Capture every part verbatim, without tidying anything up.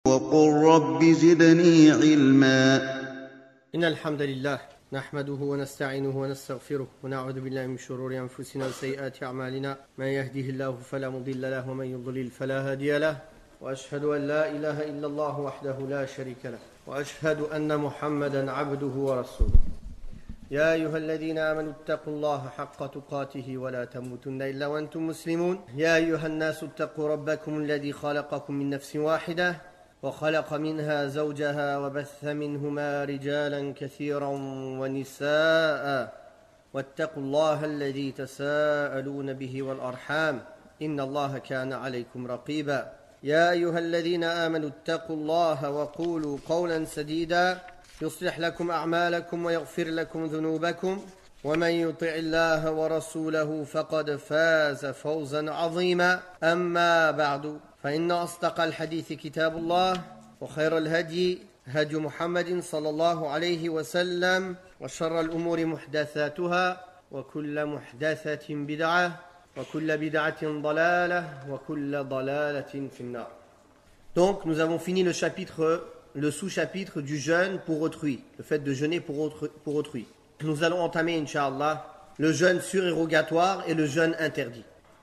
وقل رب زدني علما. إن الحمد لله نحمده ونستعينه ونستغفره ونعوذ بالله من شرور أنفسنا وسيئات أعمالنا من يهده الله فلا مضل له ومن يضلل فلا هادي له وأشهد أن لا إله إلا الله وحده لا شريك له وأشهد أن محمدا عبده ورسوله. يا أيها الذين آمنوا اتقوا الله حق تقاته ولا تموتن إلا وأنتم مسلمون. يا أيها الناس اتقوا ربكم الذي خلقكم من نفس واحدة وخلق منها زوجها وبث منهما رجالا كثيرا ونساء واتقوا الله الذي تساءلون به والأرحام إن الله كان عليكم رقيبا. يا أيها الذين آمنوا اتقوا الله وقولوا قولا سديدا يصلح لكم أعمالكم ويغفر لكم ذنوبكم ومن يطع الله ورسوله فقد فاز فوزا عظيما. أما بعد فإن أصدق الحديث كتاب الله وخير الهدي هدي محمد صلى الله عليه وسلم وشر الأمور محدثاتها وكل محدثة بدعة وكل بدعة ضلالة وكل ضلالة في النار. Donc nous avons fini le chapitre, le sous-chapitre du jeûne pour autrui, le fait de jeûner pour, autre, pour autrui. Nous allons entamer, Inch'Allah, le jeûne surérogatoire et le jeûne interdit.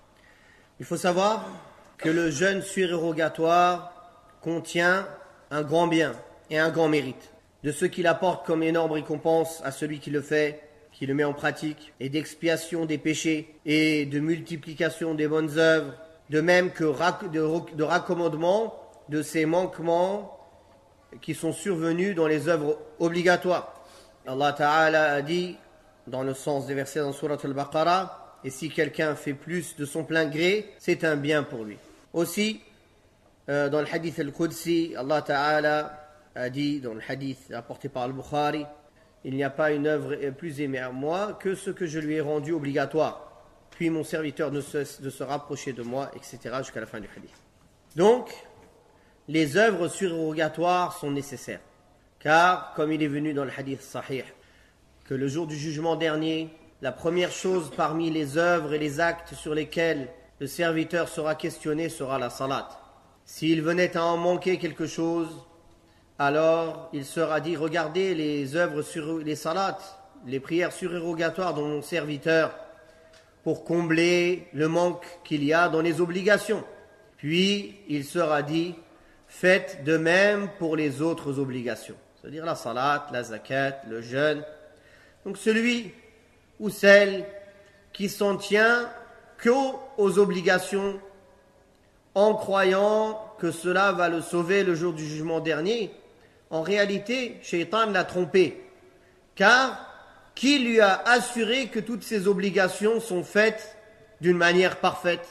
Il faut savoir que le jeûne surérogatoire contient un grand bien et un grand mérite, de ce qu'il apporte comme énorme récompense à celui qui le fait, qui le met en pratique, et d'expiation des péchés et de multiplication des bonnes œuvres, de même que de, de raccommodement de ces manquements qui sont survenus dans les œuvres obligatoires. Allah Ta'ala a dit, dans le sens des versets dans Surat Al-Baqarah, et si quelqu'un fait plus de son plein gré, c'est un bien pour lui. Aussi, euh, dans le hadith Al-Qudsi, Allah Ta'ala a dit, dans le hadith apporté par Al-Bukhari, il n'y a pas une œuvre plus aimée à moi que ce que je lui ai rendu obligatoire. Puis mon serviteur ne cesse de se rapprocher de moi, et cetera jusqu'à la fin du hadith. Donc, les œuvres surérogatoires sont nécessaires. Car, comme il est venu dans le hadith sahih, que le jour du jugement dernier, la première chose parmi les œuvres et les actes sur lesquels le serviteur sera questionné sera la salat. S'il venait à en manquer quelque chose, alors il sera dit, regardez les œuvres sur les salats, les prières surérogatoires de mon serviteur, pour combler le manque qu'il y a dans les obligations. Puis il sera dit, faites de même pour les autres obligations, c'est-à-dire la salat, la zakat, le jeûne. Donc celui ou celle qui s'en tient qu'aux obligations en croyant que cela va le sauver le jour du jugement dernier, en réalité, Shaitan l'a trompé. Car qui lui a assuré que toutes ces obligations sont faites d'une manière parfaite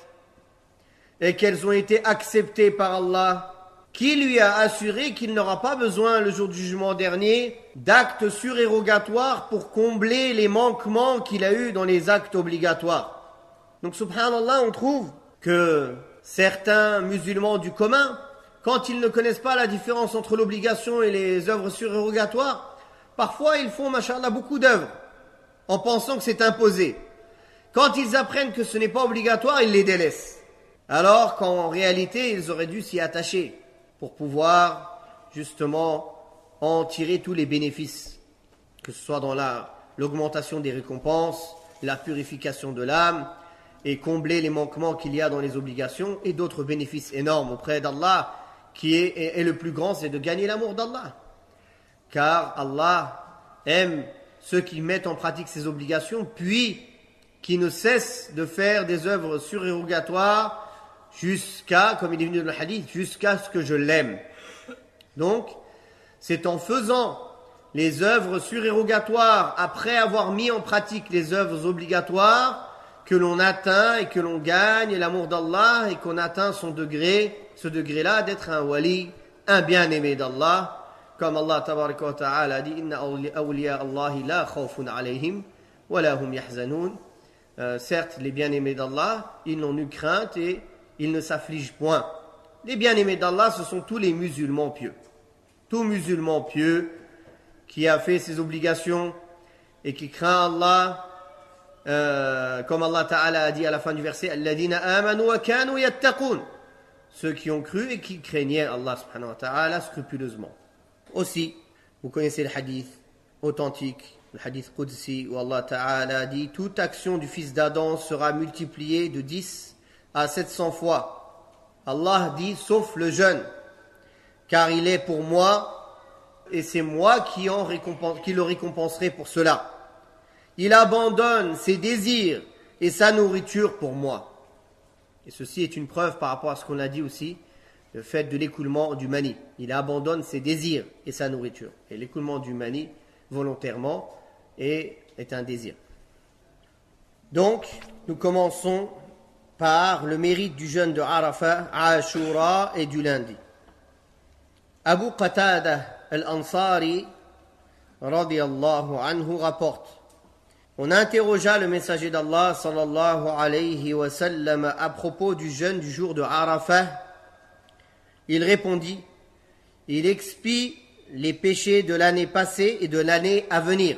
et qu'elles ont été acceptées par Allah? Qui lui a assuré qu'il n'aura pas besoin le jour du jugement dernier d'actes surérogatoires pour combler les manquements qu'il a eus dans les actes obligatoires? Donc subhanallah, on trouve que certains musulmans du commun, quand ils ne connaissent pas la différence entre l'obligation et les œuvres surérogatoires, parfois ils font, machallah, beaucoup d'œuvres en pensant que c'est imposé. Quand ils apprennent que ce n'est pas obligatoire, ils les délaissent. Alors qu'en réalité, ils auraient dû s'y attacher pour pouvoir justement en tirer tous les bénéfices, que ce soit dans la, l'augmentation des récompenses, la purification de l'âme, et combler les manquements qu'il y a dans les obligations, et d'autres bénéfices énormes auprès d'Allah, qui est, est, est le plus grand, c'est de gagner l'amour d'Allah. Car Allah aime ceux qui mettent en pratique ces obligations, puis qui ne cessent de faire des œuvres surérogatoires, jusqu'à, comme il est venu dans le hadith, jusqu'à ce que je l'aime. Donc, c'est en faisant les œuvres surérogatoires, après avoir mis en pratique les œuvres obligatoires, que l'on atteint et que l'on gagne l'amour d'Allah et qu'on atteint son degré, ce degré-là d'être un wali, un bien-aimé d'Allah. Comme Allah tabaraka wa ta'ala a dit, Inna awliya Allahi la khawfun alayhim wa la hum yahzanoun. Certes, les bien-aimés d'Allah, ils n'ont eu crainte et ils ne s'affligent point. Les bien-aimés d'Allah, ce sont tous les musulmans pieux. Tout musulman pieux qui a fait ses obligations et qui craint Allah, euh, comme Allah Ta'ala a dit à la fin du verset, Alladhina amanu wa kanu yattaqun. ceux qui ont cru et qui craignaient Allah subhanahu wa ta'ala scrupuleusement. Aussi, vous connaissez le hadith authentique, le hadith Qudsi, où Allah ta'ala dit « Toute action du fils d'Adam sera multipliée de dix à sept cents fois. » Allah dit « Sauf le jeûne, car il est pour moi, et c'est moi qui, en récompense, qui le récompenserai pour cela. Il abandonne ses désirs et sa nourriture pour moi. » Et ceci est une preuve par rapport à ce qu'on a dit aussi, le fait de l'écoulement du mani. Il abandonne ses désirs et sa nourriture. Et l'écoulement du mani, volontairement, est, est un désir. Donc, nous commençons par le mérite du jeûne de Arafah, Ashura et du lundi. Abu Qatada al-Ansari, radiyallahu anhu, rapporte: on interrogea le messager d'Allah sallallahu alayhi wa sallam à propos du jeûne du jour de Arafah. Il répondit: il expie les péchés de l'année passée et de l'année à venir.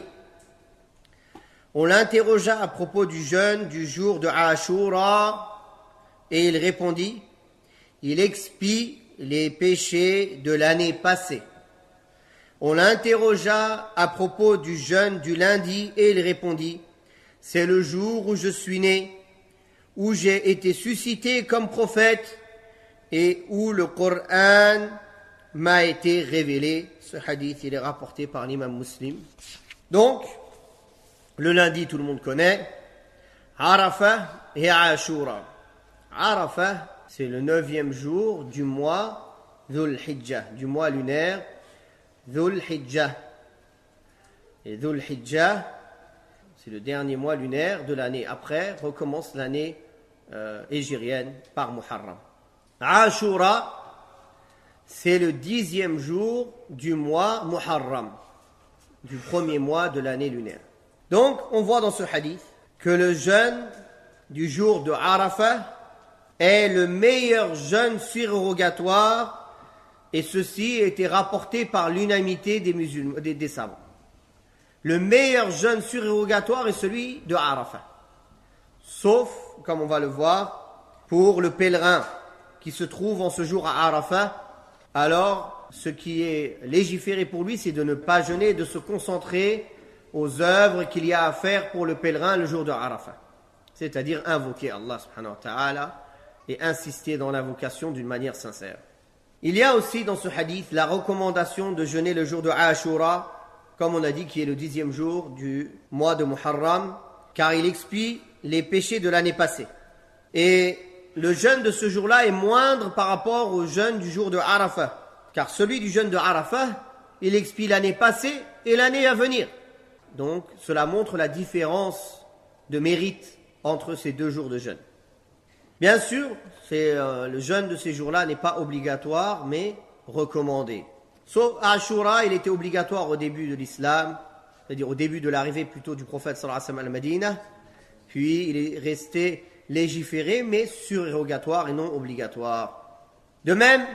On l'interrogea à propos du jeûne du jour de Ashura et il répondit: il expie les péchés de l'année passée. On l'interrogea à propos du jeûne du lundi et il répondit: c'est le jour où je suis né, où j'ai été suscité comme prophète et où le Coran m'a été révélé. Ce hadith, il est rapporté par l'imam Muslim. Donc, le lundi, tout le monde connaît, Arafah et Ashura. Arafah, c'est le neuvième jour du mois Dhul Hijjah, du mois lunaire Dhul Hijjah. Et Dhul Hijjah, c'est le dernier mois lunaire de l'année. Après, recommence l'année euh, hégirienne par Muharram. Ashura, c'est le dixième jour du mois Muharram, du premier mois de l'année lunaire. Donc, on voit dans ce hadith que le jeûne du jour de Arafah est le meilleur jeûne surérogatoire, et ceci a été rapporté par l'unanimité des musulmans, des, des savants. Le meilleur jeûne surérogatoire est celui de Arafah, sauf, comme on va le voir, pour le pèlerin qui se trouve en ce jour à Arafah. Alors, ce qui est légiféré pour lui, c'est de ne pas jeûner et de se concentrer aux œuvres qu'il y a à faire pour le pèlerin le jour de Arafah. C'est-à-dire invoquer Allah subhanahu wa ta'ala et insister dans l'invocation d'une manière sincère. Il y a aussi dans ce hadith la recommandation de jeûner le jour de Ashura, comme on a dit, qui est le dixième jour du mois de Muharram, car il expie les péchés de l'année passée. Et le jeûne de ce jour-là est moindre par rapport au jeûne du jour de Arafah, car celui du jeûne de Arafah, il expie l'année passée et l'année à venir. Donc, cela montre la différence de mérite entre ces deux jours de jeûne. Bien sûr, c'est, euh, le jeûne de ces jours-là n'est pas obligatoire, mais recommandé. Sauf Ashura, il était obligatoire au début de l'islam, c'est-à-dire au début de l'arrivée plutôt du prophète sallallahu alayhi wa sallam à Madina, puis il est resté légiféré, mais surérogatoire et non obligatoire. De même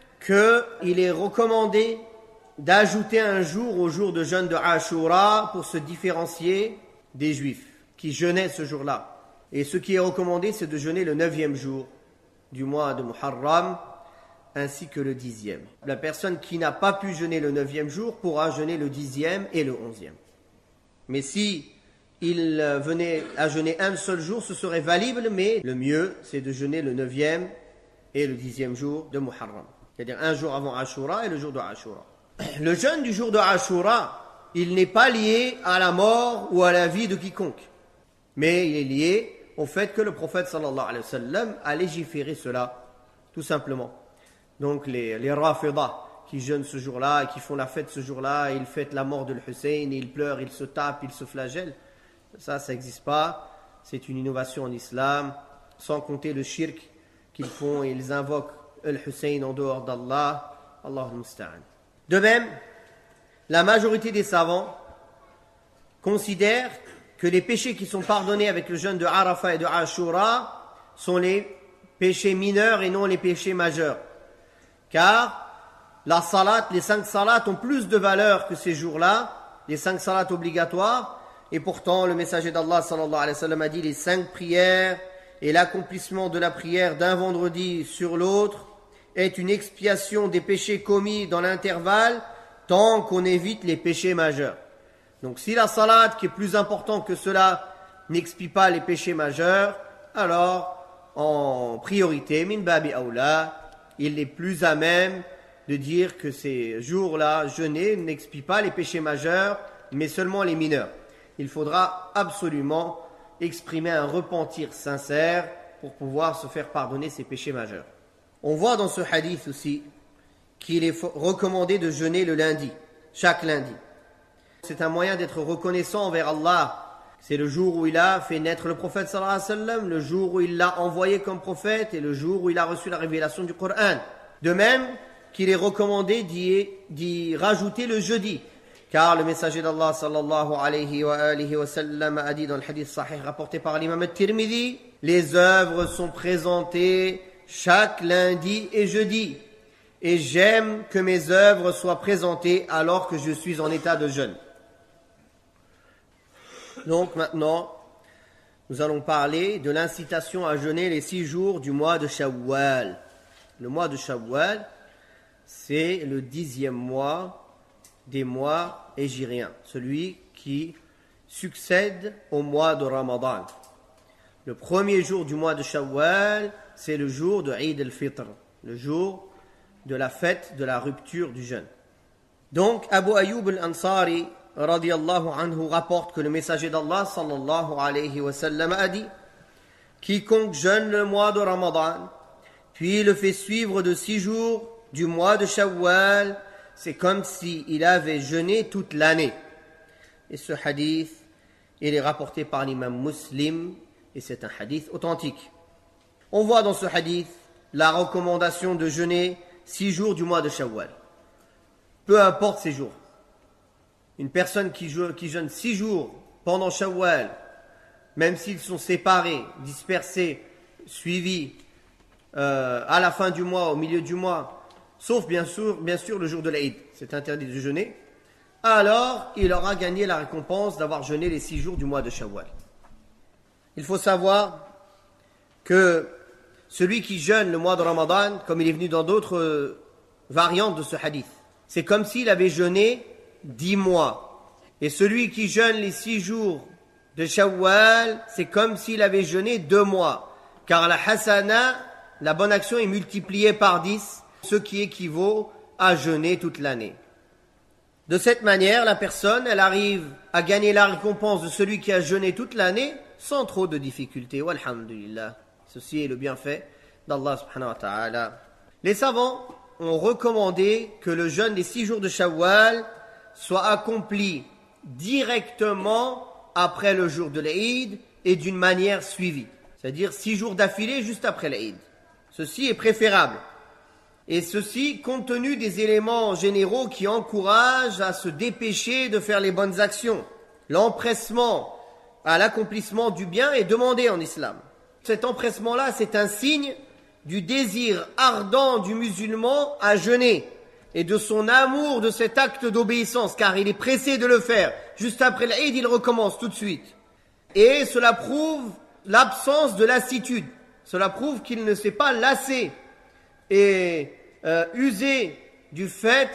qu'il est recommandé d'ajouter un jour au jour de jeûne de Ashura pour se différencier des Juifs qui jeûnaient ce jour-là. Et ce qui est recommandé, c'est de jeûner le neuvième jour du mois de Muharram, ainsi que le dixième. La personne qui n'a pas pu jeûner le neuvième jour pourra jeûner le dixième et le onzième. Mais si il venait à jeûner un seul jour, ce serait valide, mais le mieux, c'est de jeûner le neuvième et le dixième jour de Muharram. C'est-à-dire un jour avant Ashura et le jour de Ashura. Le jeûne du jour de Ashura, il n'est pas lié à la mort ou à la vie de quiconque, mais il est lié au fait que le prophète sallallahu alayhi wa sallam a légiféré cela, tout simplement. Donc les, les Rafidah qui jeûnent ce jour-là, et qui font la fête ce jour-là, ils fêtent la mort de l'Hussein, ils pleurent, ils se tapent, ils se flagellent, ça, ça n'existe pas. C'est une innovation en islam, sans compter le shirk qu'ils font, et ils invoquent Al-Hussein en dehors d'Allah. Allahul Musta'an. De même, la majorité des savants considèrent que les péchés qui sont pardonnés avec le jeûne de Arafah et de Ashura sont les péchés mineurs et non les péchés majeurs. Car la salat, les cinq salats ont plus de valeur que ces jours-là, les cinq salats obligatoires, et pourtant le messager d'Allah sallallahu alayhi wa sallam a dit les cinq prières et l'accomplissement de la prière d'un vendredi sur l'autre est une expiation des péchés commis dans l'intervalle tant qu'on évite les péchés majeurs. Donc si la salat qui est plus important que cela n'expie pas les péchés majeurs, alors en priorité, min babi aoula, il est plus à même de dire que ces jours-là, jeûner, n'expie pas les péchés majeurs, mais seulement les mineurs. Il faudra absolument exprimer un repentir sincère pour pouvoir se faire pardonner ces péchés majeurs. On voit dans ce hadith aussi qu'il est recommandé de jeûner le lundi, chaque lundi. C'est un moyen d'être reconnaissant envers Allah. C'est le jour où il a fait naître le prophète sallallahu alayhi wa sallam, le jour où il l'a envoyé comme prophète et le jour où il a reçu la révélation du Coran. De même qu'il est recommandé d'y, d'y rajouter le jeudi, car le messager d'Allah sallallahu alayhi wa alihi wa sallam a dit dans le hadith sahih rapporté par l'imam al-Tirmidhi, les œuvres sont présentées chaque lundi et jeudi, et j'aime que mes œuvres soient présentées alors que je suis en état de jeûne. Donc maintenant, nous allons parler de l'incitation à jeûner les six jours du mois de Shawwal. Le mois de Shawwal, c'est le dixième mois des mois hégiriens, celui qui succède au mois de Ramadan. Le premier jour du mois de Shawwal, c'est le jour de Eid al-Fitr, le jour de la fête de la rupture du jeûne. Donc, Abu Ayyub al-Ansari, radiyallahu anhu, rapporte que le messager d'Allah, sallallahu alayhi wa sallam, a dit « Quiconque jeûne le mois de Ramadan, puis le fait suivre de six jours du mois de Shawwal, c'est comme s'il avait jeûné toute l'année. » Et ce hadith, il est rapporté par l'imam Muslim, et c'est un hadith authentique. On voit dans ce hadith la recommandation de jeûner six jours du mois de Shawwal. Peu importe ces jours. Une personne qui, jeûne, qui jeûne six jours pendant Shawwal, même s'ils sont séparés, dispersés, suivis euh, à la fin du mois, au milieu du mois, sauf bien sûr, bien sûr le jour de l'Aïd, c'est interdit de jeûner, alors il aura gagné la récompense d'avoir jeûné les six jours du mois de Shawwal. Il faut savoir que celui qui jeûne le mois de Ramadan, comme il est venu dans d'autres variantes de ce hadith, c'est comme s'il avait jeûné dix mois. Et celui qui jeûne les six jours de Shawwal, c'est comme s'il avait jeûné deux mois. Car la hasana, la bonne action, est multipliée par dix, ce qui équivaut à jeûner toute l'année. De cette manière, la personne, elle arrive à gagner la récompense de celui qui a jeûné toute l'année sans trop de difficultés. Walhamdulillah. Ceci est le bienfait d'Allah subhanahu wa ta'ala. Les savants ont recommandé que le jeûne des six jours de Shawwal soit accompli directement après le jour de l'Aïd et d'une manière suivie. C'est-à-dire six jours d'affilée juste après l'Aïd. Ceci est préférable. Et ceci compte tenu des éléments généraux qui encouragent à se dépêcher de faire les bonnes actions. L'empressement à l'accomplissement du bien est demandé en islam. Cet empressement-là, c'est un signe du désir ardent du musulman à jeûner et de son amour de cet acte d'obéissance, car il est pressé de le faire. Juste après l'Aïd, il recommence tout de suite. Et cela prouve l'absence de lassitude. Cela prouve qu'il ne s'est pas lassé et euh, usé du fait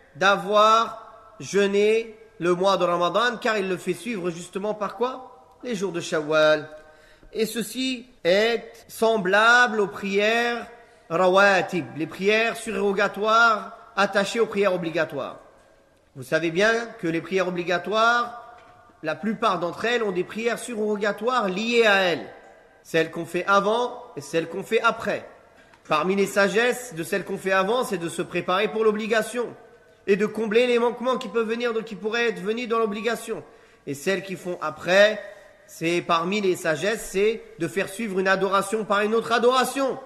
d'avoir jeûné le mois de Ramadan, car il le fait suivre justement par quoi? Les jours de Shawwal. Et ceci est semblable aux prières rawatib, les prières surérogatoires attachées aux prières obligatoires. Vous savez bien que les prières obligatoires, la plupart d'entre elles ont des prières surérogatoires liées à elles. Celles qu'on fait avant et celles qu'on fait après. Parmi les sagesses de celles qu'on fait avant, c'est de se préparer pour l'obligation et de combler les manquements qui peuvent venir, qui pourraient être venus dans l'obligation. Et celles qui font après, c'est parmi les sagesses, c'est de faire suivre une adoration par une autre adoration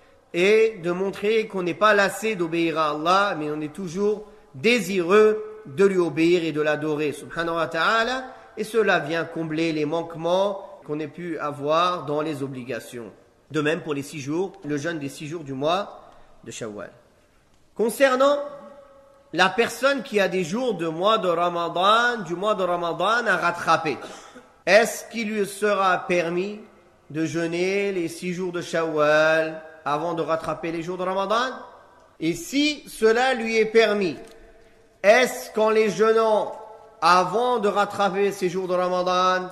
et de montrer qu'on n'est pas lassé d'obéir à Allah, mais on est toujours désireux de lui obéir et de l'adorer, subhanahu wa ta'ala, et cela vient combler les manquements qu'on ait pu avoir dans les obligations. De même pour les six jours, le jeûne des six jours du mois de Shawwal. Concernant la personne qui a des jours de mois de Ramadan, du mois de Ramadan à rattraper, est-ce qu'il lui sera permis de jeûner les six jours de Shawwal avant de rattraper les jours de Ramadan? Et si cela lui est permis, est-ce qu'en les jeûnant avant de rattraper ces jours de Ramadan,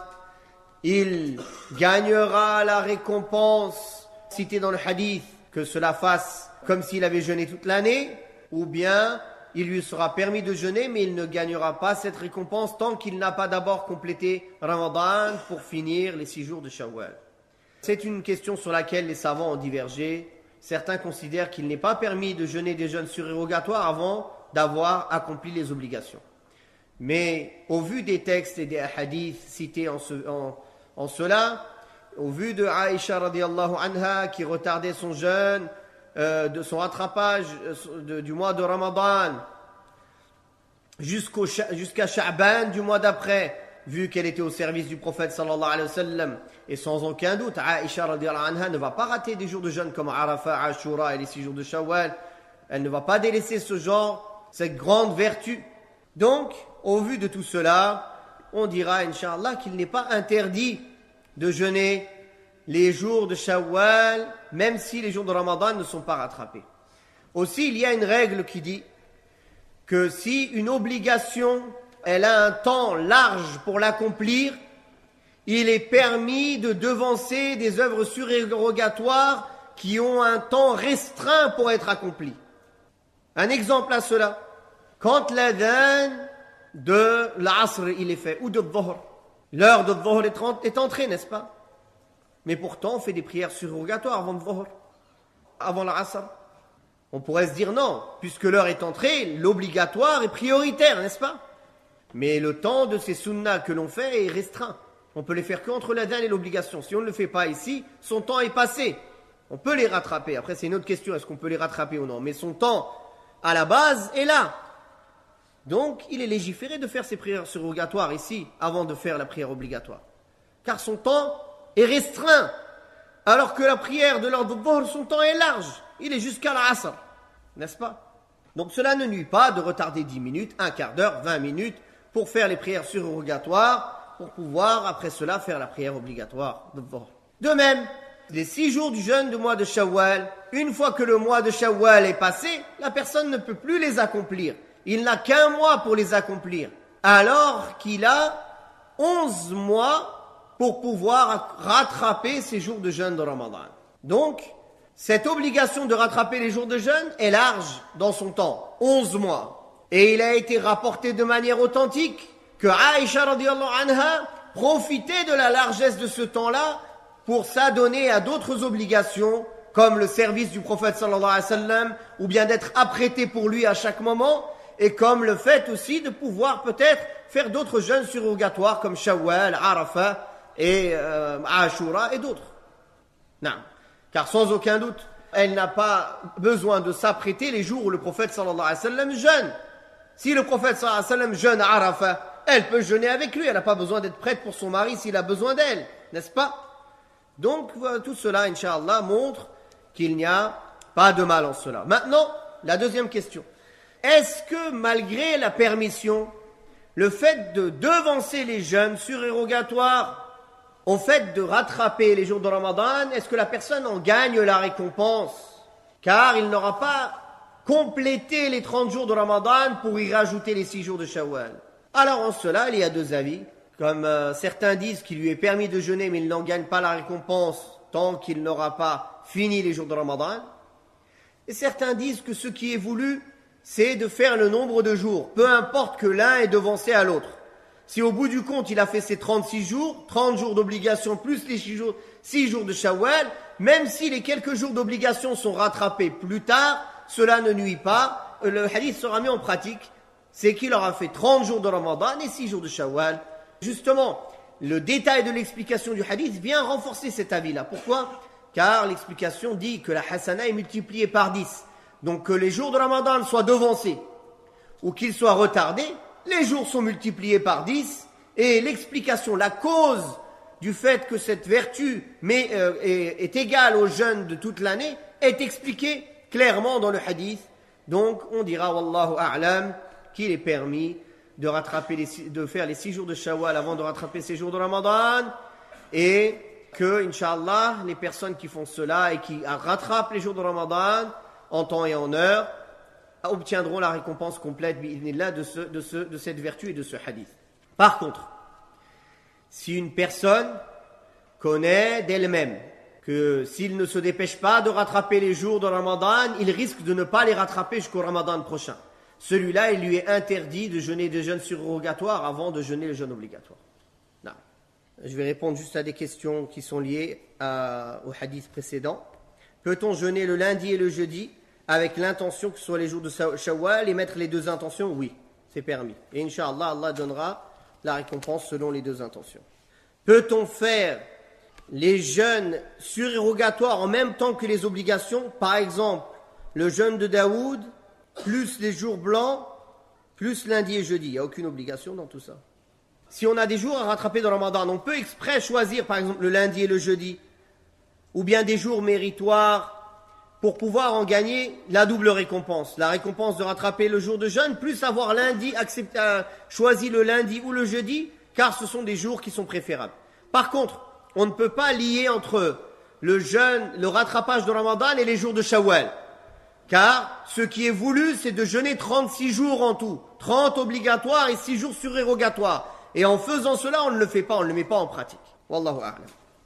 il gagnera la récompense citée dans le hadith, que cela fasse comme s'il avait jeûné toute l'année, ou bien il lui sera permis de jeûner, mais il ne gagnera pas cette récompense tant qu'il n'a pas d'abord complété Ramadan pour finir les six jours de Shawwal. C'est une question sur laquelle les savants ont divergé. Certains considèrent qu'il n'est pas permis de jeûner des jeûnes surérogatoires avant d'avoir accompli les obligations. Mais au vu des textes et des hadiths cités en, ce, en, en cela, au vu de Aïcha radiallahu anha qui retardait son jeûne, euh, de son rattrapage euh, de, du mois de Ramadan jusqu'au, jusqu'à Sha'ban du mois d'après, vu qu'elle était au service du prophète sallallahu alayhi wa sallam, et sans aucun doute, Aïcha radiallahu anha ne va pas rater des jours de jeûne comme Arafat, Ashura et les six jours de Shawwal. Elle ne va pas délaisser ce genre, cette grande vertu. Donc, au vu de tout cela, on dira, Inch'Allah, qu'il n'est pas interdit de jeûner les jours de Shawwal, même si les jours de Ramadan ne sont pas rattrapés. Aussi, il y a une règle qui dit que si une obligation, elle a un temps large pour l'accomplir, il est permis de devancer des œuvres surérogatoires qui ont un temps restreint pour être accomplies. Un exemple à cela, quand l'adhan de l'asr il est fait, ou de dhuhr, l'heure de dhuhr est entrée, n'est-ce pas? Mais pourtant, on fait des prières surérogatoires avant le dhuhr, avant l'asr. On pourrait se dire non, puisque l'heure est entrée, l'obligatoire est prioritaire, n'est-ce pas? Mais le temps de ces sunnas que l'on fait est restreint. On peut les faire qu'entre l'adhan et l'obligation. Si on ne le fait pas ici, son temps est passé. On peut les rattraper. Après, c'est une autre question, est-ce qu'on peut les rattraper ou non? Mais son temps, à la base, est là. Donc, il est légiféré de faire ses prières surrogatoires ici, avant de faire la prière obligatoire. Car son temps est restreint. Alors que la prière de l'heure de dhuhr, son temps est large. Il est jusqu'à l'asr. N'est-ce pas? Donc, cela ne nuit pas de retarder dix minutes, un quart d'heure, vingt minutes, pour faire les prières surrogatoires, pour pouvoir, après cela, faire la prière obligatoire de dhuhr. De même, les six jours du jeûne du mois de Shawwal, une fois que le mois de Shawwal est passé, la personne ne peut plus les accomplir. Il n'a qu'un mois pour les accomplir, alors qu'il a onze mois pour pouvoir rattraper ces jours de jeûne de Ramadan. Donc, cette obligation de rattraper les jours de jeûne est large dans son temps, onze mois. Et il a été rapporté de manière authentique que Aïcha radiallahu anha profitait de la largesse de ce temps-là pour s'adonner à d'autres obligations, comme le service du prophète sallallahu alayhi wa sallam, ou bien d'être apprêté pour lui à chaque moment, et comme le fait aussi de pouvoir peut-être faire d'autres jeûnes surrogatoires comme Shawwal, Arafat et euh, Ashura et d'autres. Non. Car sans aucun doute, elle n'a pas besoin de s'apprêter les jours où le prophète sallallahu alayhi wa sallam jeûne. Si le prophète sallallahu alayhi wa sallam jeûne à Arafat, elle peut jeûner avec lui, elle n'a pas besoin d'être prête pour son mari s'il a besoin d'elle, n'est-ce pas? Donc tout cela, Inch'Allah, montre qu'il n'y a pas de mal en cela. Maintenant, la deuxième question. Est-ce que malgré la permission, le fait de devancer les jeûnes surérogatoires, au fait de rattraper les jours de Ramadan, est-ce que la personne en gagne la récompense? Car il n'aura pas complété les trente jours de Ramadan pour y rajouter les six jours de Shawwal. Alors en cela, il y a deux avis. Comme euh, certains disent qu'il lui est permis de jeûner, mais il n'en gagne pas la récompense tant qu'il n'aura pas fini les jours de Ramadan. Et certains disent que ce qui est voulu, c'est de faire le nombre de jours, peu importe que l'un est devancé à l'autre. Si au bout du compte, il a fait ses trente-six jours, trente jours d'obligation plus les six jours, six jours de Shawwal, même si les quelques jours d'obligation sont rattrapés plus tard, cela ne nuit pas. Le hadith sera mis en pratique, c'est qu'il aura fait trente jours de Ramadan et six jours de Shawwal. Justement, le détail de l'explication du hadith vient renforcer cet avis-là. Pourquoi? Car l'explication dit que la hasana est multipliée par dix. Donc que les jours de Ramadan soient devancés ou qu'ils soient retardés, les jours sont multipliés par dix et l'explication, la cause du fait que cette vertu mais, euh, est, est égale au jeûne de toute l'année est expliquée clairement dans le hadith. Donc on dira Wallahu a'lam qu'il est permis de rattraper les, de faire les six jours de Shawwal avant de rattraper ces jours de Ramadan et que, Inch'Allah, les personnes qui font cela et qui rattrapent les jours de Ramadan en temps et en heure obtiendront la récompense complète bi'idhnillah, de, ce, de, ce, de cette vertu et de ce hadith. Par contre, si une personne connaît d'elle-même que s'il ne se dépêche pas de rattraper les jours de Ramadan, il risque de ne pas les rattraper jusqu'au Ramadan prochain, celui-là, il lui est interdit de jeûner des jeûnes surrogatoires avant de jeûner le jeûne obligatoire. Non. Je vais répondre juste à des questions qui sont liées à, au hadith précédent. Peut-on jeûner le lundi et le jeudi avec l'intention que ce soit les jours de Shawwal et mettre les deux intentions? Oui, c'est permis. Et Inch'Allah, Allah donnera la récompense selon les deux intentions. Peut-on faire les jeûnes surérogatoires en même temps que les obligations? Par exemple, le jeûne de Daoud, plus les jours blancs, plus lundi et jeudi. Il n'y a aucune obligation dans tout ça. Si on a des jours à rattraper dans le Ramadan, on peut exprès choisir par exemple le lundi et le jeudi, ou bien des jours méritoires, pour pouvoir en gagner la double récompense. La récompense de rattraper le jour de jeûne, plus avoir lundi, accepté, euh, choisi le lundi ou le jeudi, car ce sont des jours qui sont préférables. Par contre, on ne peut pas lier entre le jeûne, le rattrapage de Ramadan et les jours de Shawwal. Car ce qui est voulu, c'est de jeûner trente-six jours en tout. trente obligatoires et six jours surérogatoires. Et en faisant cela, on ne le fait pas, on ne le met pas en pratique. Wallahu a'lam.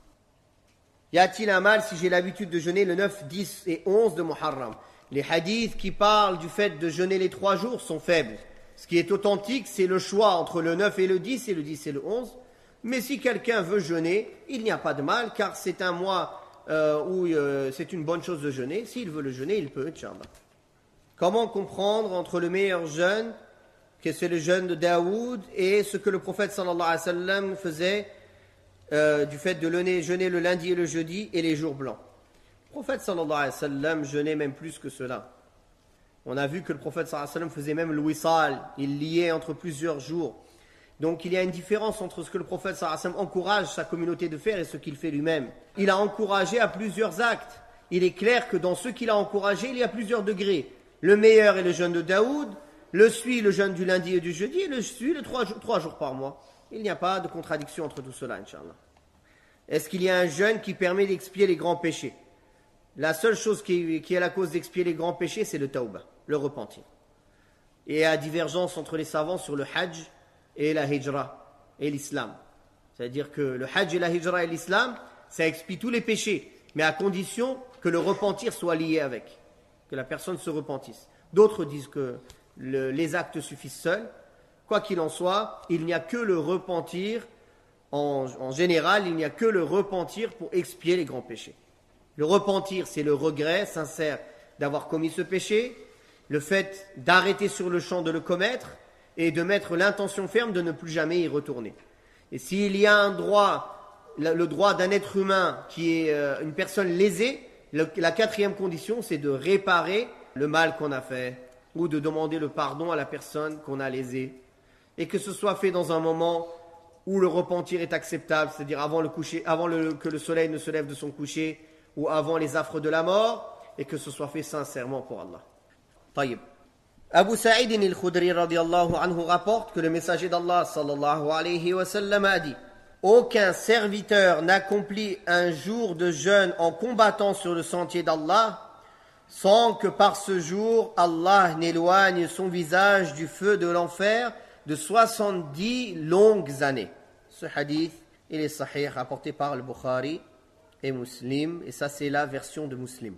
Y a-t-il un mal si j'ai l'habitude de jeûner le neuf, dix et onze de Muharram? Les hadiths qui parlent du fait de jeûner les trois jours sont faibles. Ce qui est authentique, c'est le choix entre le neuf et le dix, et le dix et le onze. Mais si quelqu'un veut jeûner, il n'y a pas de mal, car c'est un mois euh, où euh, c'est une bonne chose de jeûner. S'il veut le jeûner, il peut, Inch'Allah. Comment comprendre entre le meilleur jeûne, que c'est le jeûne de Daoud, et ce que le prophète sallallahu alayhi wa sallam faisait euh, du fait de jeûner le lundi et le jeudi et les jours blancs? Le prophète sallallahu alayhi wa sallam jeûnait même plus que cela. On a vu que le prophète sallallahu alayhi wa sallam faisait même le wisal, il liait entre plusieurs jours. Donc il y a une différence entre ce que le prophète sallallahu alayhi wa sallam encourage sa communauté de faire et ce qu'il fait lui-même. Il a encouragé à plusieurs actes. Il est clair que dans ce qu'il a encouragé, il y a plusieurs degrés. Le meilleur est le jeûne de Daoud, le suit le jeûne du lundi et du jeudi, et le suit le trois, trois jours par mois. Il n'y a pas de contradiction entre tout cela, Inch'Allah. Est-ce qu'il y a un jeûne qui permet d'expier les grands péchés? La seule chose qui, qui est la cause d'expier les grands péchés, c'est le tawbah, le repentir. Et il y a divergence entre les savants sur le hajj et la hijra et l'islam. C'est-à-dire que le hajj et la hijra et l'islam, ça expie tous les péchés, mais à condition que le repentir soit lié avec, que la personne se repentisse. D'autres disent que le, les actes suffisent seuls. Quoi qu'il en soit, il n'y a que le repentir, en, en général, il n'y a que le repentir pour expier les grands péchés. Le repentir, c'est le regret sincère d'avoir commis ce péché, le fait d'arrêter sur le champ de le commettre et de mettre l'intention ferme de ne plus jamais y retourner. Et s'il y a un droit, le droit d'un être humain qui est une personne lésée, la quatrième condition, c'est de réparer le mal qu'on a fait ou de demander le pardon à la personne qu'on a lésée. Et que ce soit fait dans un moment où le repentir est acceptable, c'est-à-dire avant, le coucher, avant le, que le soleil ne se lève de son coucher ou avant les affres de la mort, et que ce soit fait sincèrement pour Allah. Taïb. Abu Sa'id al-Khudri radiyallahu anhu rapporte que le messager d'Allah sallallahu alayhi wa sallam a dit: aucun serviteur n'accomplit un jour de jeûne en combattant sur le sentier d'Allah sans que par ce jour Allah n'éloigne son visage du feu de l'enfer de soixante-dix longues années. Ce hadith, il est sahih, rapporté par le Bukhari et Muslim, et ça c'est la version de Muslim.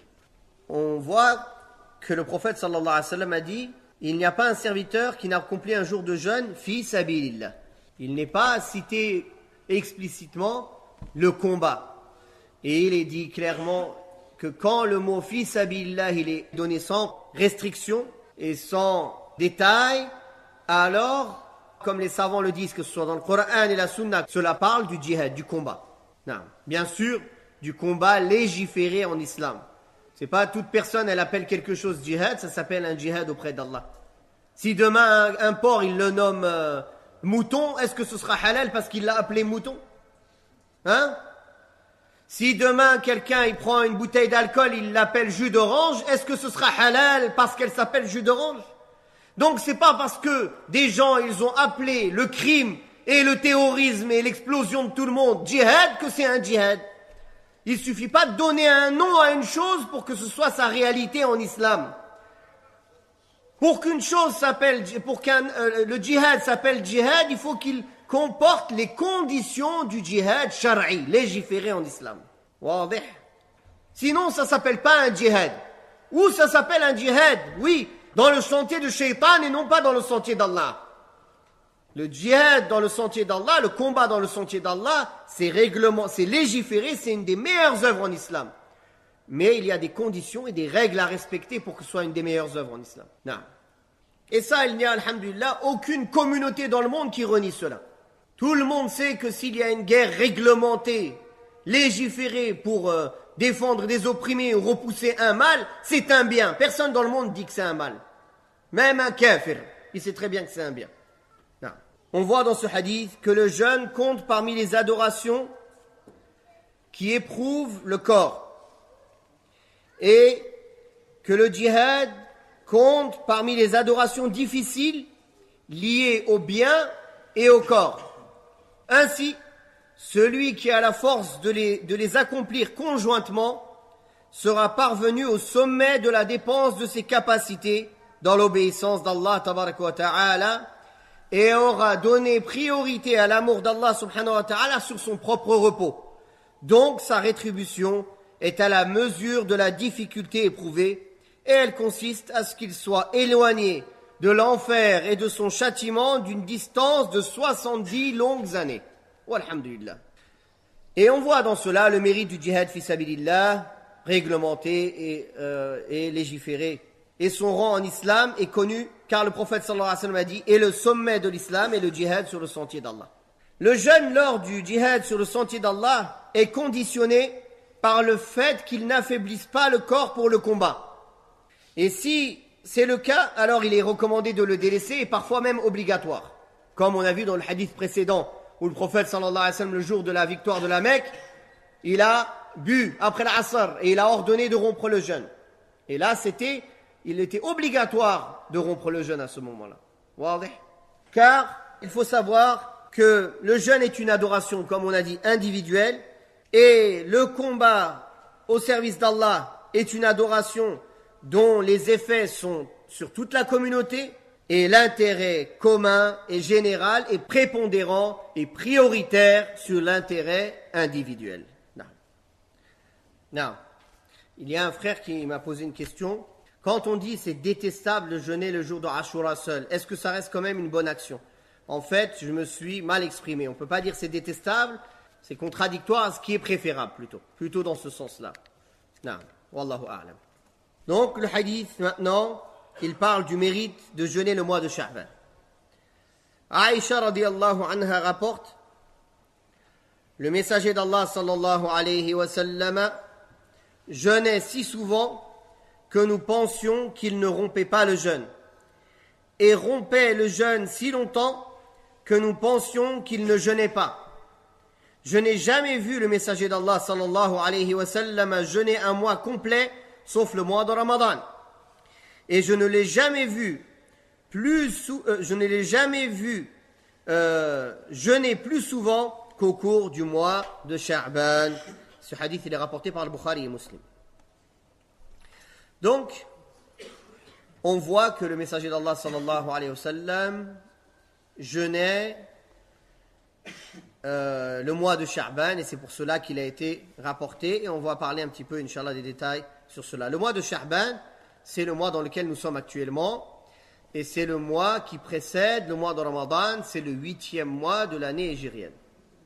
On voit que le prophète sallallahu alayhi wa sallam a dit: il n'y a pas un serviteur qui n'accomplit un jour de jeûne fi sabilillah. Il n'est pas cité explicitement le combat. Et il est dit clairement que quand le mot fi sabilillah il est donné sans restriction et sans détail, alors, comme les savants le disent, que ce soit dans le Coran et la Sunna, cela parle du djihad, du combat. Non. Bien sûr, du combat légiféré en islam. C'est pas toute personne, elle appelle quelque chose djihad, ça s'appelle un djihad auprès d'Allah. Si demain un, un porc, il le nomme euh, mouton, est-ce que ce sera halal parce qu'il l'a appelé mouton? Hein? Si demain quelqu'un il prend une bouteille d'alcool, il l'appelle jus d'orange, est-ce que ce sera halal parce qu'elle s'appelle jus d'orange? Donc c'est pas parce que des gens ils ont appelé le crime et le terrorisme et l'explosion de tout le monde djihad que c'est un djihad. Il suffit pas de donner un nom à une chose pour que ce soit sa réalité en islam. Pour qu'une chose s'appelle, pour qu'un euh, le djihad s'appelle djihad, il faut qu'il comporte les conditions du djihad shar'i, légiféré en islam. Wadih. Sinon, ça s'appelle pas un djihad. Ou ça s'appelle un djihad, oui, dans le sentier de Shaitan et non pas dans le sentier d'Allah. Le djihad dans le sentier d'Allah, le combat dans le sentier d'Allah, c'est règlement, c'est légiféré, c'est une des meilleures œuvres en islam. Mais il y a des conditions et des règles à respecter pour que ce soit une des meilleures œuvres en islam. Non. Et ça, il n'y a, alhamdulillah, aucune communauté dans le monde qui renie cela. Tout le monde sait que s'il y a une guerre réglementée, légiférée pour euh, défendre des opprimés ou repousser un mal, c'est un bien. Personne dans le monde dit que c'est un mal. Même un kafir, il sait très bien que c'est un bien. Non. On voit dans ce hadith que le jeûne compte parmi les adorations qui éprouvent le corps. Et que le djihad compte parmi les adorations difficiles liées au bien et au corps. Ainsi, celui qui a la force de les, de les accomplir conjointement sera parvenu au sommet de la dépense de ses capacités dans l'obéissance d'Allah tabaraka wa ta'ala et aura donné priorité à l'amour d'Allah subhanahu wa ta'ala sur son propre repos. Donc sa rétribution est à la mesure de la difficulté éprouvée et elle consiste à ce qu'il soit éloigné de l'enfer et de son châtiment d'une distance de soixante-dix longues années. Walhamdulillah. Et on voit dans cela le mérite du djihad fi sabilillah, réglementé et, euh, et légiféré. Et son rang en islam est connu car le prophète sallallahu alayhi wa sallam a dit « Et le sommet de l'islam est le djihad sur le sentier d'Allah ». Le jeûne lors du djihad sur le sentier d'Allah est conditionné par le fait qu'il n'affaiblisse pas le corps pour le combat. Et si c'est le cas, alors il est recommandé de le délaisser et parfois même obligatoire. Comme on a vu dans le hadith précédent, où le prophète sallallahu alayhi wa sallam, le jour de la victoire de la Mecque, il a bu après l'Asr et il a ordonné de rompre le jeûne. Et là, c'était, il était obligatoire de rompre le jeûne à ce moment-là. Wadih. Car il faut savoir que le jeûne est une adoration, comme on a dit, individuelle, et le combat au service d'Allah est une adoration dont les effets sont sur toute la communauté et l'intérêt commun et général est prépondérant et prioritaire sur l'intérêt individuel. Non. Non. Il y a un frère qui m'a posé une question. Quand on dit c'est détestable de jeûner le jour de Ashura seul, est-ce que ça reste quand même une bonne action? En fait, je me suis mal exprimé. On ne peut pas dire c'est détestable. C'est contradictoire à ce qui est préférable, plutôt. Plutôt dans ce sens-là. Non. Wallahu a'lam. Donc, le hadith, maintenant, il parle du mérite de jeûner le mois de Sha'ban. Aïcha, radiyallahu anha, rapporte, le messager d'Allah, sallallahu alayhi wa sallam, jeûnait si souvent que nous pensions qu'il ne rompait pas le jeûne. Et rompait le jeûne si longtemps que nous pensions qu'il ne jeûnait pas. Je n'ai jamais vu le messager d'Allah sallallahu alayhi wa sallam jeûner un mois complet, sauf le mois de Ramadan. Et je ne l'ai jamais vu plus, sou- euh, je ne l'ai jamais vu euh, jeûner plus souvent qu'au cours du mois de Sha'ban. Ce hadith il est rapporté par le Bukhari et Muslim. Donc, on voit que le messager d'Allah sallallahu alayhi wa sallam jeûnait Euh, le mois de Sha'ban et c'est pour cela qu'il a été rapporté et on va parler un petit peu Inch'Allah des détails sur cela. Le mois de Sha'ban, c'est le mois dans lequel nous sommes actuellement et c'est le mois qui précède le mois de Ramadan, c'est le huitième mois de l'année hégirienne.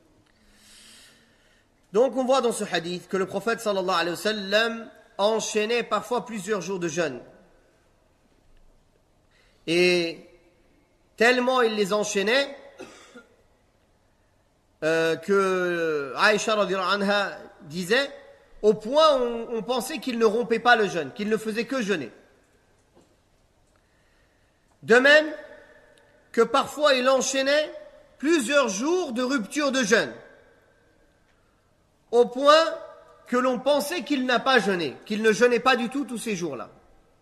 Donc on voit dans ce hadith que le prophète sallallahu alayhi wa sallam enchaînait parfois plusieurs jours de jeûne et tellement il les enchaînait Euh, que Aïcha radhiyallahu anha disait, au point où on, on pensait qu'il ne rompait pas le jeûne, qu'il ne faisait que jeûner. De même que parfois il enchaînait plusieurs jours de rupture de jeûne, au point que l'on pensait qu'il n'a pas jeûné, qu'il ne jeûnait pas du tout tous ces jours-là.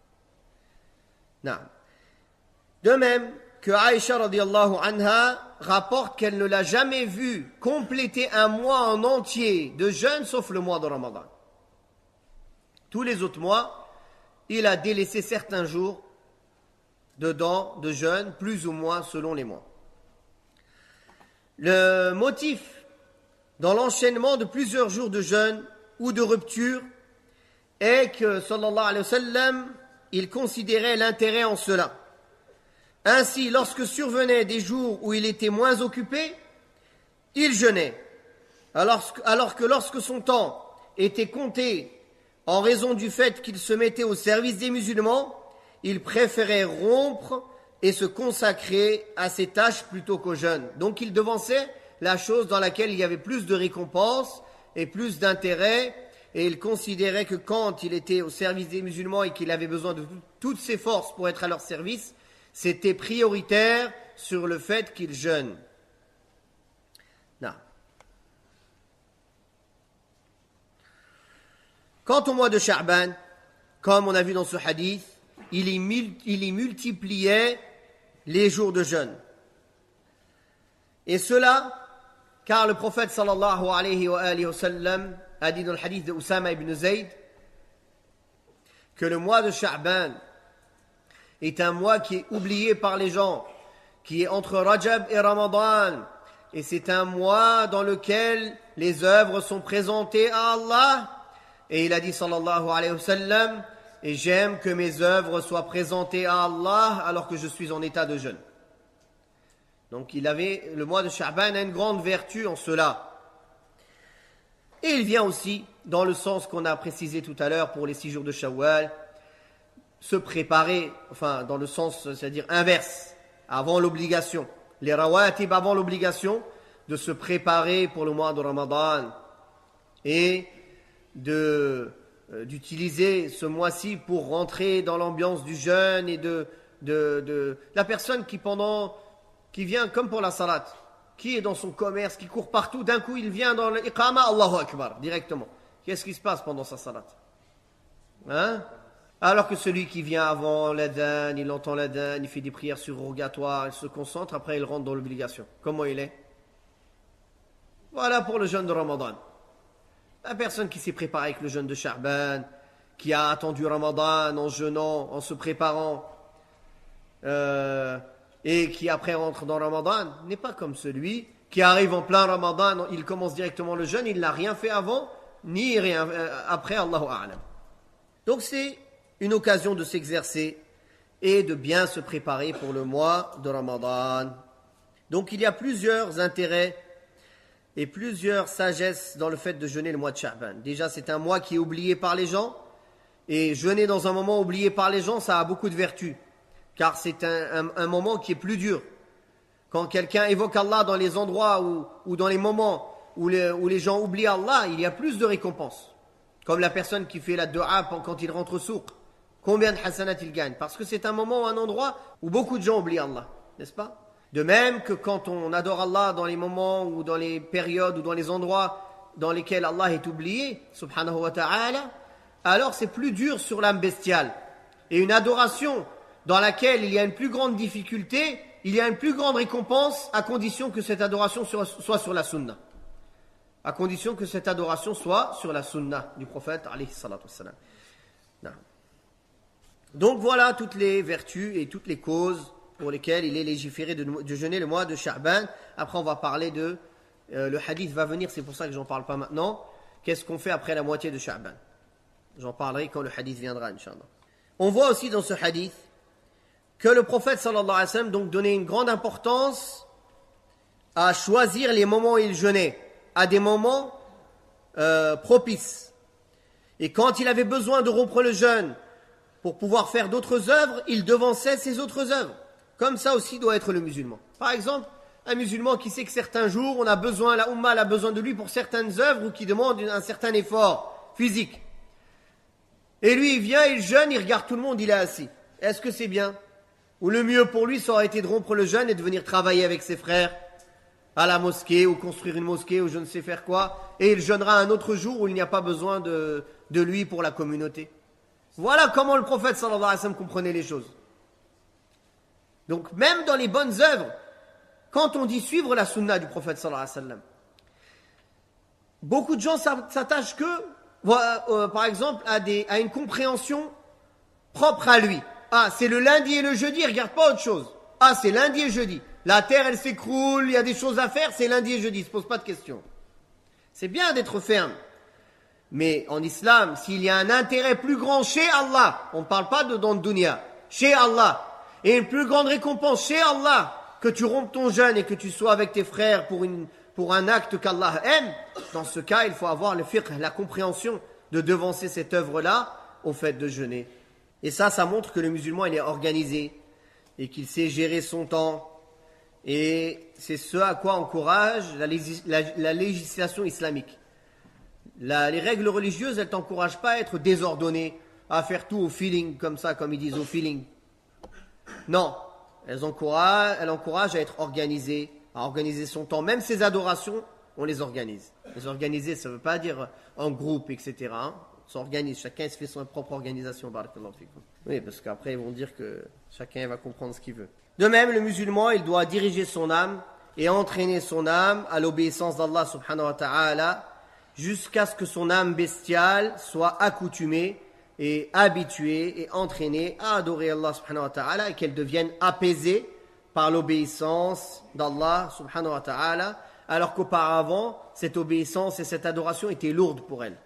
Non. De même que Aïcha radhiyallahu anha rapporte qu'elle ne l'a jamais vu compléter un mois en entier de jeûne sauf le mois de Ramadan. Tous les autres mois, il a délaissé certains jours dedans de jeûne, plus ou moins selon les mois. Le motif dans l'enchaînement de plusieurs jours de jeûne ou de rupture est que, sallallahu alayhi wa sallam, il considérait l'intérêt en cela. Ainsi, lorsque survenaient des jours où il était moins occupé, il jeûnait, alors, alors que lorsque son temps était compté en raison du fait qu'il se mettait au service des musulmans, il préférait rompre et se consacrer à ses tâches plutôt qu'au jeûne. Donc il devançait la chose dans laquelle il y avait plus de récompenses et plus d'intérêt, et il considérait que quand il était au service des musulmans et qu'il avait besoin de toutes ses forces pour être à leur service, c'était prioritaire sur le fait qu'il jeûne. Non. Quant au mois de Sha'ban, comme on a vu dans ce hadith, il y, mul- il y multipliait les jours de jeûne. Et cela, car le prophète sallallahu alayhi wa, alayhi wa sallam a dit dans le hadith de Usama ibn Zayd que le mois de Sha'ban est un mois qui est oublié par les gens, qui est entre Rajab et Ramadan, et c'est un mois dans lequel les œuvres sont présentées à Allah. Et il a dit sallallahu alayhi wa sallam, et j'aime que mes œuvres soient présentées à Allah alors que je suis en état de jeûne. Donc il avait, le mois de Sha'ban a une grande vertu en cela. Et il vient aussi dans le sens qu'on a précisé tout à l'heure pour les six jours de Shawwal, se préparer, enfin dans le sens, c'est-à-dire inverse, avant l'obligation. Les rawatib avant l'obligation, de se préparer pour le mois de Ramadan et de euh, d'utiliser ce mois-ci pour rentrer dans l'ambiance du jeûne et de, de, de la personne qui pendant qui vient comme pour la salat, qui est dans son commerce, qui court partout, d'un coup il vient dans l'iqama, Allahu Akbar, directement. Qu'est-ce qui se passe pendant sa salat? Hein? Alors que celui qui vient avant l'adhan, il entend l'adhan, il fait des prières surrogatoires, il se concentre, après il rentre dans l'obligation. Comment il est? Voilà pour le jeûne de Ramadan. La personne qui s'est préparée avec le jeûne de Sha'ban, qui a attendu Ramadan en jeûnant, en se préparant, euh, et qui après rentre dans Ramadan, n'est pas comme celui qui arrive en plein Ramadan, il commence directement le jeûne, il n'a rien fait avant, ni rien euh, après, Allahu A'lam. Donc c'est une occasion de s'exercer et de bien se préparer pour le mois de Ramadan. Donc il y a plusieurs intérêts et plusieurs sagesses dans le fait de jeûner le mois de Sha'ban. Déjà, c'est un mois qui est oublié par les gens, et jeûner dans un moment oublié par les gens, ça a beaucoup de vertus, car c'est un, un, un moment qui est plus dur. Quand quelqu'un évoque Allah dans les endroits où, ou dans les moments où les, où les gens oublient Allah, il y a plus de récompenses. Comme la personne qui fait la dua quand il rentre au souk. Combien de hasanat il gagne? Parce que c'est un moment ou un endroit où beaucoup de gens oublient Allah, n'est-ce pas? De même que quand on adore Allah dans les moments ou dans les périodes ou dans les endroits dans lesquels Allah est oublié, subhanahu wa ta'ala, alors c'est plus dur sur l'âme bestiale. Et une adoration dans laquelle il y a une plus grande difficulté, il y a une plus grande récompense à condition que cette adoration soit sur la sunna. À condition que cette adoration soit sur la sunna du prophète, alayhi salatu wassalam. Donc voilà toutes les vertus et toutes les causes pour lesquelles il est légiféré de, de jeûner le mois de Sha'ban. Après on va parler de, euh, le hadith va venir, c'est pour ça que j'en parle pas maintenant. Qu'est-ce qu'on fait après la moitié de Sha'ban? J'en parlerai quand le hadith viendra, Inch'Allah. On voit aussi dans ce hadith que le prophète sallallahu alayhi wa sallam donc donnait une grande importance à choisir les moments où il jeûnait, à des moments euh, propices. Et quand il avait besoin de rompre le jeûne pour pouvoir faire d'autres œuvres, il devançait ses autres œuvres. Comme ça aussi doit être le musulman. Par exemple, un musulman qui sait que certains jours, on a besoin, la Ummah a besoin de lui pour certaines œuvres ou qui demandent un certain effort physique. Et lui, il vient, il jeûne, il regarde tout le monde, il est assis. Est-ce que c'est bien? Ou le mieux pour lui, ça aurait été de rompre le jeûne et de venir travailler avec ses frères à la mosquée ou construire une mosquée ou je ne sais faire quoi. Et il jeûnera un autre jour où il n'y a pas besoin de, de lui pour la communauté. Voilà comment le prophète sallallahu alayhi wa sallam comprenait les choses. Donc même dans les bonnes œuvres, quand on dit suivre la sunna du prophète sallallahu alayhi wa sallam, beaucoup de gens s'attachent que, euh, par exemple, à, des, à une compréhension propre à lui. Ah, c'est le lundi et le jeudi, regarde pas autre chose. Ah, c'est lundi et jeudi. La terre, elle s'écroule, il y a des choses à faire, c'est lundi et jeudi, ne se pose pas de questions. C'est bien d'être ferme. Mais en islam, s'il y a un intérêt plus grand chez Allah, on ne parle pas de dans le dunya, chez Allah, et une plus grande récompense chez Allah, que tu rompes ton jeûne et que tu sois avec tes frères pour, une, pour un acte qu'Allah aime, dans ce cas, il faut avoir le fiqh, la compréhension de devancer cette œuvre-là au fait de jeûner. Et ça, ça montre que le musulman, il est organisé et qu'il sait gérer son temps. Et c'est ce à quoi encourage la, légis, la, la législation islamique. La, les règles religieuses, elles ne t'encouragent pas à être désordonné, à faire tout au feeling, comme ça, comme ils disent, au feeling. Non, elles encouragent, elles encouragent à être organisé, à organiser son temps. Même ses adorations, on les organise. Les organiser, ça ne veut pas dire en groupe, et cetera. Hein. On s'organise, chacun se fait son propre organisation. Oui, parce qu'après, ils vont dire que chacun va comprendre ce qu'il veut. De même, le musulman, il doit diriger son âme et entraîner son âme à l'obéissance d'Allah subhanahu wa ta'ala jusqu'à ce que son âme bestiale soit accoutumée et habituée et entraînée à adorer Allah subhanahu wa ta'ala et qu'elle devienne apaisée par l'obéissance d'Allah subhanahu wa ta'ala, alors qu'auparavant, cette obéissance et cette adoration étaient lourdes pour elle.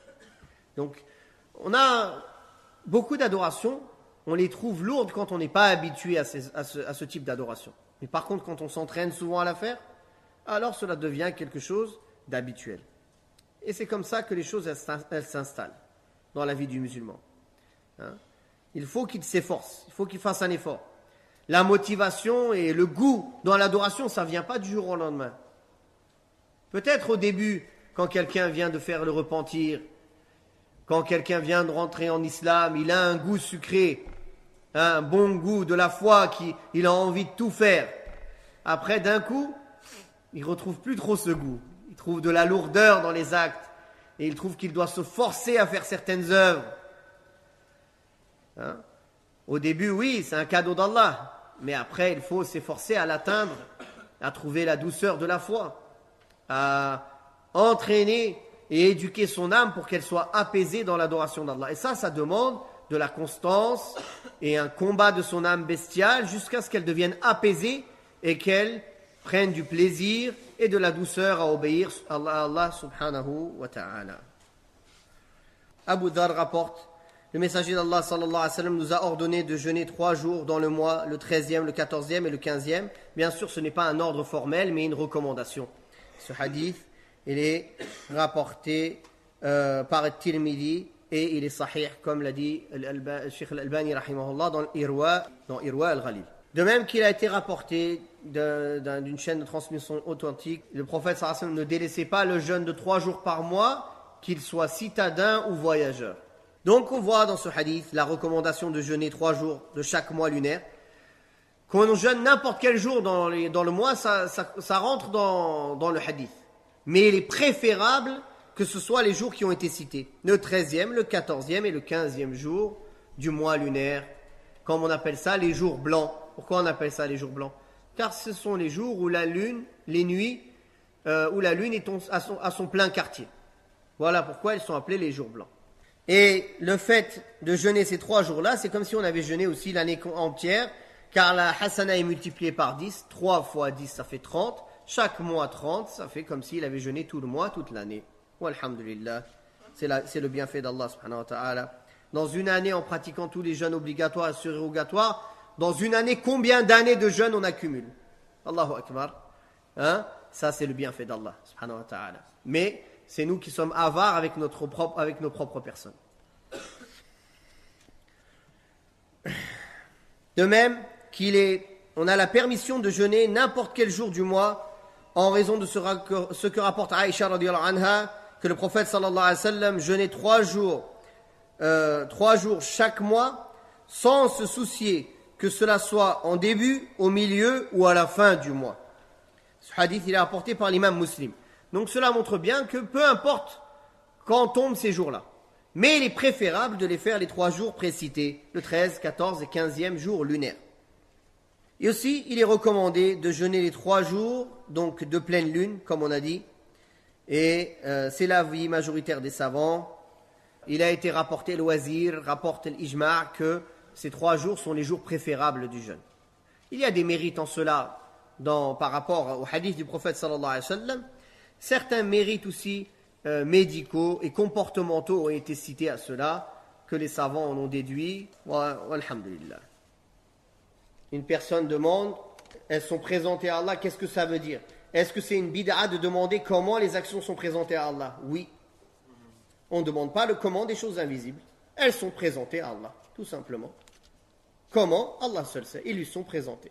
Donc, on a beaucoup d'adorations, on les trouve lourdes quand on n'est pas habitué à, ces, à, ce, à ce type d'adoration. Mais par contre, quand on s'entraîne souvent à la faire, alors cela devient quelque chose d'habituel. Et c'est comme ça que les choses, elles s'installent dans la vie du musulman. Hein? Il faut qu'il s'efforce, il faut qu'il fasse un effort. La motivation et le goût dans l'adoration, ça ne vient pas du jour au lendemain. Peut-être au début, quand quelqu'un vient de faire le repentir, quand quelqu'un vient de rentrer en islam, il a un goût sucré, un bon goût de la foi, qui, il a envie de tout faire. Après, d'un coup, il ne retrouve plus trop ce goût. Il trouve de la lourdeur dans les actes et il trouve qu'il doit se forcer à faire certaines œuvres. Hein? Au début, oui, c'est un cadeau d'Allah, mais après, il faut s'efforcer à l'atteindre, à trouver la douceur de la foi, à entraîner et éduquer son âme pour qu'elle soit apaisée dans l'adoration d'Allah. Et ça, ça demande de la constance et un combat de son âme bestiale jusqu'à ce qu'elle devienne apaisée et qu'elle prenne du plaisir et de la douceur à obéir à Allah, Allah subhanahu wa ta'ala. Abu Dhar rapporte, le messager d'Allah sallallahu alayhi wa sallam nous a ordonné de jeûner trois jours dans le mois, le treizième, le quatorzième et le quinzième. Bien sûr, ce n'est pas un ordre formel, mais une recommandation. Ce hadith, il est rapporté euh, par Tirmidhi et il est sahih, comme l'a dit le Cheikh Al-Albani rahimahullah dans Irwa, dans Irwa al-Ghalil. De même qu'il a été rapporté de, d'un, d'une chaîne de transmission authentique, le prophète sallallahu alayhi wa sallam ne délaissait pas le jeûne de trois jours par mois, qu'il soit citadin ou voyageur. Donc on voit dans ce hadith la recommandation de jeûner trois jours de chaque mois lunaire. Quand on jeûne n'importe quel jour dans, les, dans le mois, ça, ça, ça rentre dans, dans le hadith. Mais il est préférable que ce soit les jours qui ont été cités. Le treizième, le quatorzième et le quinzième jour du mois lunaire. Comme on appelle ça, les jours blancs. Pourquoi on appelle ça les jours blancs? Car ce sont les jours où la lune, les nuits, euh, où la lune est à son, à son plein quartier. Voilà pourquoi ils sont appelés les jours blancs. Et le fait de jeûner ces trois jours-là, c'est comme si on avait jeûné aussi l'année entière, car la hasana est multipliée par dix. trois fois dix, ça fait trente. Chaque mois trente, ça fait comme s'il avait jeûné tout le mois, toute l'année. Walhamdulillah. C'est, la, c'est le bienfait d'Allah subhanahu wa ta'ala. Dans une année, en pratiquant tous les jeûnes obligatoires et surrogatoires, dans une année, combien d'années de jeûne on accumule? Allahu Akbar. Hein? Ça, c'est le bienfait d'Allah subhanahu wa ta'ala. Mais c'est nous qui sommes avares avec, notre propre, avec nos propres personnes. De même qu'il est, on a la permission de jeûner n'importe quel jour du mois en raison de ce, ce que rapporte Aïcha radiyallahu anha, que le prophète sallallahu alayhi wa sallam jeûnait trois jours, euh, trois jours chaque mois sans se soucier que cela soit en début, au milieu ou à la fin du mois. Ce hadith, il est rapporté par l'imam Muslim. Donc cela montre bien que peu importe quand tombent ces jours-là. Mais il est préférable de les faire les trois jours précités, le treize, quatorze et quinzième jour lunaire. Et aussi, il est recommandé de jeûner les trois jours, donc de pleine lune, comme on a dit. Et euh, c'est l'avis majoritaire des savants. Il a été rapporté, le wazir rapporte l'ijma' que ces trois jours sont les jours préférables du jeûne. Il y a des mérites en cela dans, par rapport au hadith du prophète sallallahu alayhi wa sallam. Certains mérites aussi euh, médicaux et comportementaux ont été cités à cela, que les savants en ont déduit. Wa, walhamdulillah. Une personne demande, elles sont présentées à Allah, qu'est-ce que ça veut dire? Est-ce que c'est une bid'a de demander comment les actions sont présentées à Allah? Oui. On ne demande pas le comment des choses invisibles. Elles sont présentées à Allah, tout simplement. Comment? Allah seul sait. Ils lui sont présentés.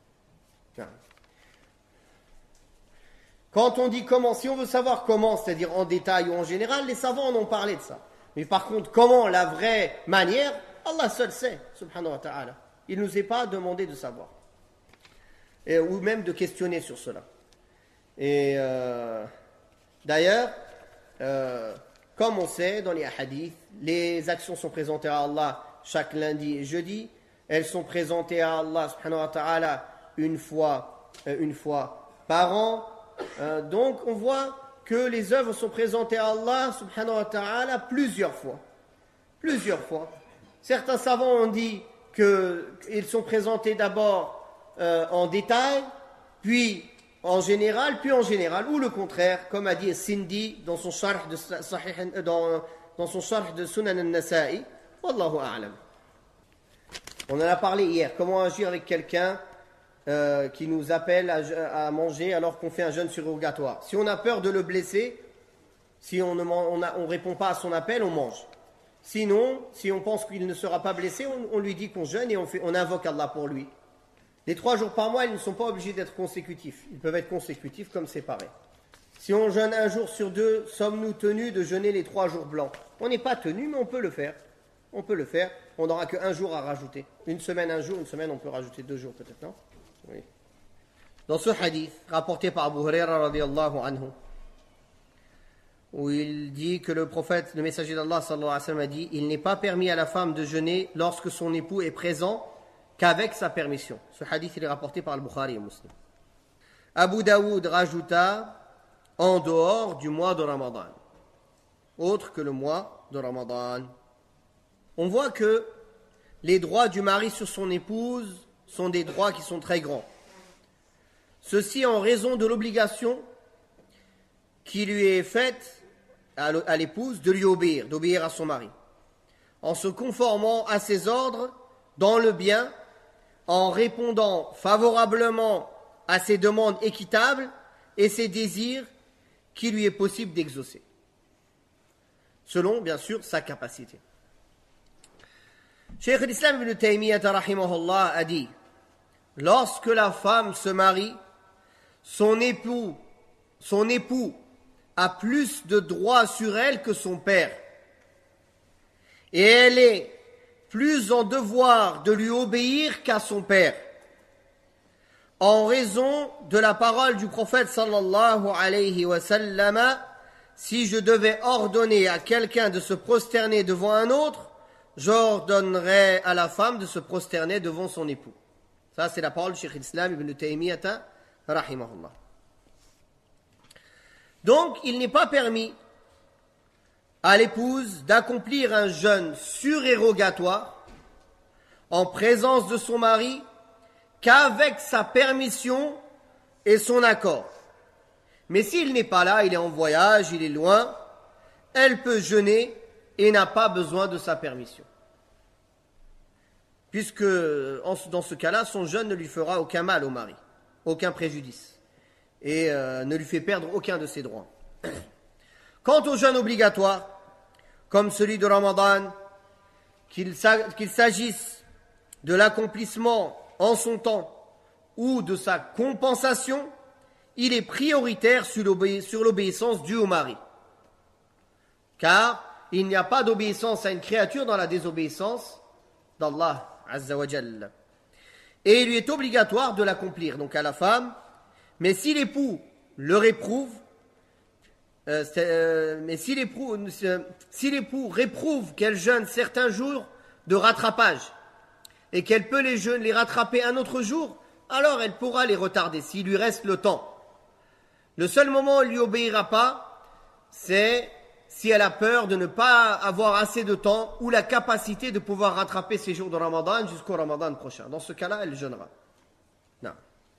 Quand on dit comment, si on veut savoir comment, c'est-à-dire en détail ou en général, les savants en ont parlé de ça. Mais par contre, comment, la vraie manière, Allah seul sait, subhanahu wa ta'ala. Il ne nous est pas demandé de savoir. Et, ou même de questionner sur cela. Et euh, d'ailleurs, euh, comme on sait dans les hadiths, les actions sont présentées à Allah chaque lundi et jeudi. Elles sont présentées à Allah subhanahu wa ta'ala une fois, euh, une fois par an. Euh, donc on voit que les œuvres sont présentées à Allah subhanahu wa ta'ala plusieurs fois. Plusieurs fois. Certains savants ont dit qu'ils sont présentés d'abord euh, en détail, puis en général, puis en général, ou le contraire, comme a dit Sindi dans son sharh de, sahih, dans, dans son sharh de Sunan al-Nasa'i. Wallahu a'lam. On en a parlé hier. Comment agir avec quelqu'un euh, qui nous appelle à, à manger alors qu'on fait un jeûne surrogatoire. Si on a peur de le blesser, si on ne on a, on répond pas à son appel, on mange. Sinon, si on pense qu'il ne sera pas blessé, on, on lui dit qu'on jeûne et on, fait, on invoque Allah pour lui. Les trois jours par mois, ils ne sont pas obligés d'être consécutifs. Ils peuvent être consécutifs comme séparés. Si on jeûne un jour sur deux, sommes-nous tenus de jeûner les trois jours blancs? On n'est pas tenus, mais on peut le faire. On peut le faire. On n'aura qu'un jour à rajouter. Une semaine, un jour. Une semaine, on peut rajouter deux jours peut-être, non? Oui. Dans ce hadith, rapporté par Abu Huraira radiyallahu anhu, où il dit que le prophète, le messager d'Allah sallallahu alayhi wa sallam a dit: il n'est pas permis à la femme de jeûner lorsque son époux est présent qu'avec sa permission. Ce hadith il est rapporté par le Bukhari et Muslim. Abu Daoud rajouta: en dehors du mois de Ramadan, autre que le mois de Ramadan. On voit que les droits du mari sur son épouse sont des droits qui sont très grands. Ceci en raison de l'obligation qui lui est faite à l'épouse de lui obéir, d'obéir à son mari, en se conformant à ses ordres dans le bien, en répondant favorablement à ses demandes équitables et ses désirs qui lui est possible d'exaucer, selon bien sûr sa capacité. Cheikh l'Islam ibn Taymiyyah rahimahullah a dit: lorsque la femme se marie, son époux, son époux a plus de droits sur elle que son père, et elle est plus en devoir de lui obéir qu'à son père, en raison de la parole du prophète sallallahu alayhi wa sallam: si je devais ordonner à quelqu'un de se prosterner devant un autre, j'ordonnerais à la femme de se prosterner devant son époux. Ça, c'est la parole du Cheikh l'Islam ibn Taymiyyah rahimahullah. Donc, il n'est pas permis à l'épouse d'accomplir un jeûne surérogatoire en présence de son mari qu'avec sa permission et son accord. Mais s'il n'est pas là, il est en voyage, il est loin, elle peut jeûner et n'a pas besoin de sa permission. Puisque, dans ce cas-là, son jeûne ne lui fera aucun mal au mari, aucun préjudice, et euh, ne lui fait perdre aucun de ses droits. Quant au jeûne obligatoire, comme celui de Ramadan, qu'il s'agisse de l'accomplissement en son temps ou de sa compensation, il est prioritaire sur l'obéissance due au mari. Car il n'y a pas d'obéissance à une créature dans la désobéissance d'Allah Azza wa Jalla. Et il lui est obligatoire de l'accomplir, donc à la femme. Mais si l'époux le réprouve, euh, euh, mais si l'époux, euh, si l'époux réprouve qu'elle jeûne certains jours de rattrapage et qu'elle peut les jeûner, les rattraper un autre jour, alors elle pourra les retarder s'il lui reste le temps. Le seul moment où elle lui obéira pas, c'est si elle a peur de ne pas avoir assez de temps ou la capacité de pouvoir rattraper ses jours de Ramadan jusqu'au Ramadan prochain. Dans ce cas-là, elle jeûnera. Non.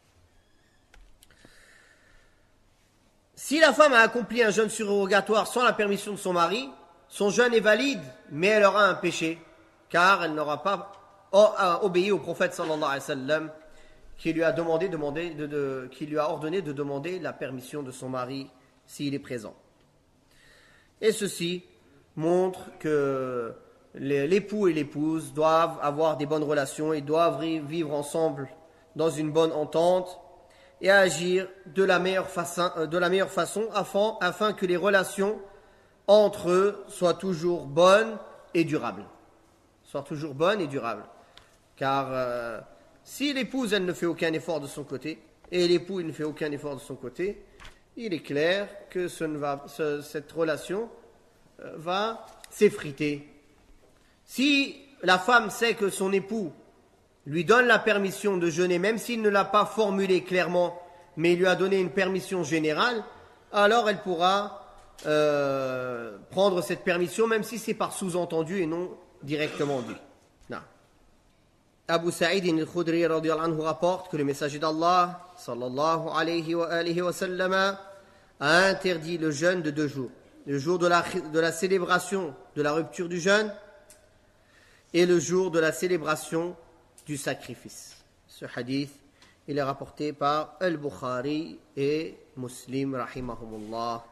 Si la femme a accompli un jeûne surrogatoire sans la permission de son mari, son jeûne est valide, mais elle aura un péché, car elle n'aura pas obéi au prophète sallallahu alayhi wa sallam, qui lui a demandé, demandé de, de, qui lui a ordonné de demander la permission de son mari s'il est présent. Et ceci montre que l'époux et l'épouse doivent avoir des bonnes relations et doivent vivre ensemble dans une bonne entente et agir de la meilleure façon, de la meilleure façon afin, afin que les relations entre eux soient toujours bonnes et durables. Soient toujours bonnes et durables. Car euh, si l'épouse, elle ne fait aucun effort de son côté, et l'époux, il ne fait aucun effort de son côté, il est clair que ce ne va, ce, cette relation euh, va s'effriter. Si la femme sait que son époux lui donne la permission de jeûner, même s'il ne l'a pas formulé clairement, mais il lui a donné une permission générale, alors elle pourra euh, prendre cette permission, même si c'est par sous-entendu et non directement dit. Non. Abu Sa'id al-Khudri radiyallahu anhu rapporte que le messager d'Allah sallallahu alayhi wa alihi wa sallam a interdit le jeûne de deux jours. Le jour de la, de la célébration de la rupture du jeûne et le jour de la célébration du sacrifice. Ce hadith, il est rapporté par Al-Bukhari et Muslim rahimahumullah.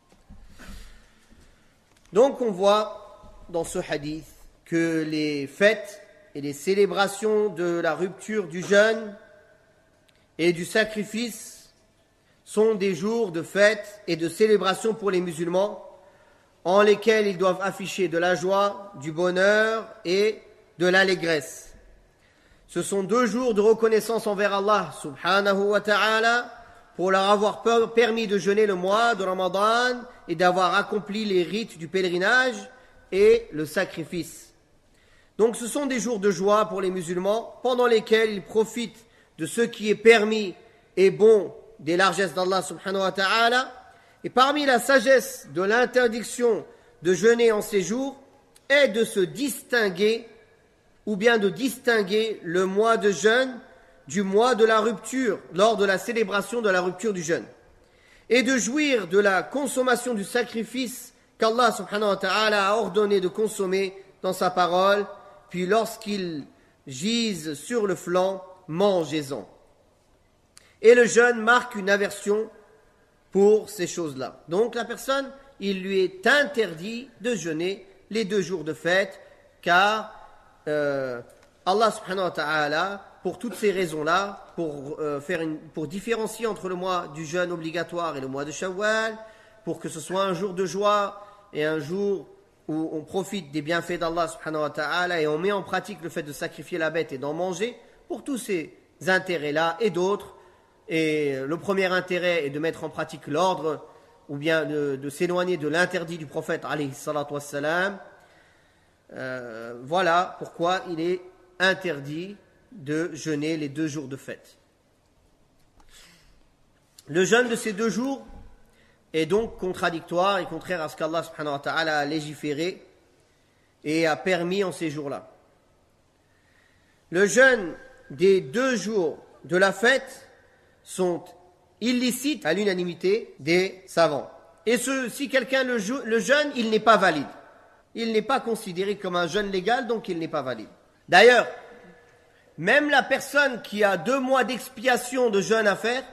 Donc on voit dans ce hadith que les fêtes et les célébrations de la rupture du jeûne et du sacrifice sont des jours de fête et de célébration pour les musulmans en lesquels ils doivent afficher de la joie, du bonheur et de l'allégresse. Ce sont deux jours de reconnaissance envers Allah subhanahu wa ta'ala pour leur avoir permis de jeûner le mois de Ramadan et d'avoir accompli les rites du pèlerinage et le sacrifice. Donc ce sont des jours de joie pour les musulmans pendant lesquels ils profitent de ce qui est permis et bon des largesses d'Allah subhanahu wa ta'ala. Et parmi la sagesse de l'interdiction de jeûner en ces jours est de se distinguer ou bien de distinguer le mois de jeûne du mois de la rupture lors de la célébration de la rupture du jeûne et de jouir de la consommation du sacrifice qu'Allah subhanahu wa ta'ala a ordonné de consommer dans sa parole. Puis lorsqu'ils gisent sur le flanc, mangez-en. Et le jeûne marque une aversion pour ces choses-là. Donc la personne, il lui est interdit de jeûner les deux jours de fête, car euh, Allah subhanahu wa ta'ala, pour toutes ces raisons-là, pour, euh, faire une, pour différencier entre le mois du jeûne obligatoire et le mois de Shawwal, pour que ce soit un jour de joie et un jour où on profite des bienfaits d'Allah subhanahu wa ta'ala et on met en pratique le fait de sacrifier la bête et d'en manger, pour tous ces intérêts-là et d'autres. Et le premier intérêt est de mettre en pratique l'ordre ou bien de, de s'éloigner de l'interdit du prophète alayhi salatu wassalam. Euh, voilà pourquoi il est interdit de jeûner les deux jours de fête. Le jeûne de ces deux jours est donc contradictoire et contraire à ce qu'Allah subhanahu wa ta'ala a légiféré et a permis en ces jours-là. Le jeûne des deux jours de la fête sont illicites à l'unanimité des savants. Et ce, si quelqu'un le, le jeûne, il n'est pas valide. Il n'est pas considéré comme un jeûne légal, donc il n'est pas valide. D'ailleurs, même la personne qui a deux mois d'expiation de jeûne à faire,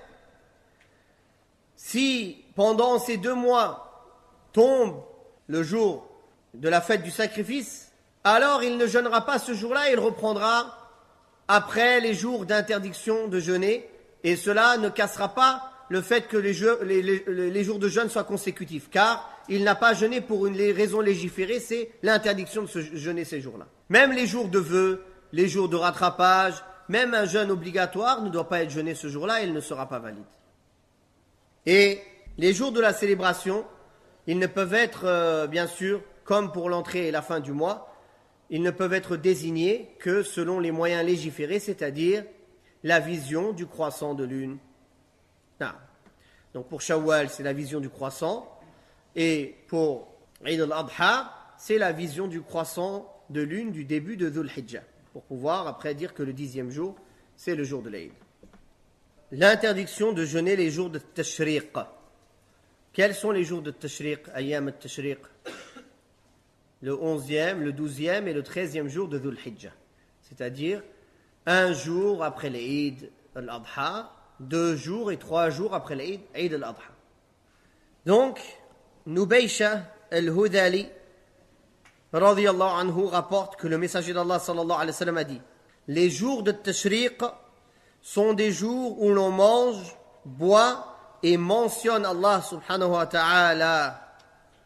si pendant ces deux mois tombe le jour de la fête du sacrifice, alors il ne jeûnera pas ce jour-là, il reprendra après les jours d'interdiction de jeûner, et cela ne cassera pas le fait que les, jeux, les, les, les jours de jeûne soient consécutifs, car il n'a pas jeûné pour une raison légiférée, c'est l'interdiction de se jeûner ces jours-là. Même les jours de vœux, les jours de rattrapage, même un jeûne obligatoire ne doit pas être jeûné ce jour-là, il ne sera pas valide. Et les jours de la célébration, ils ne peuvent être, euh, bien sûr, comme pour l'entrée et la fin du mois, ils ne peuvent être désignés que selon les moyens légiférés, c'est-à-dire la vision du croissant de lune. Ah. Donc pour Shawwal, c'est la vision du croissant, et pour Eid al-Adha, c'est la vision du croissant de lune du début de Dhul Hijjah, pour pouvoir après dire que le dixième jour, c'est le jour de l'Eid. L'interdiction de jeûner les jours de Tashriq. Quels sont les jours de Tashriq, Ayyam al-Tashriq? Le onzième, le douzième et le treizième jour de Dhul Hijjah. C'est-à-dire un jour après l'Eid al-Adha, deux jours et trois jours après l'Eid Eid al-Adha. Donc, Nubaysha al-Hudali, radiyallahu anhu, rapporte que le messager d'Allah sallallahu alayhi wa sallam a dit: les jours de Tashriq sont des jours où l'on mange, boit et mentionne Allah subhanahu wa ta'ala.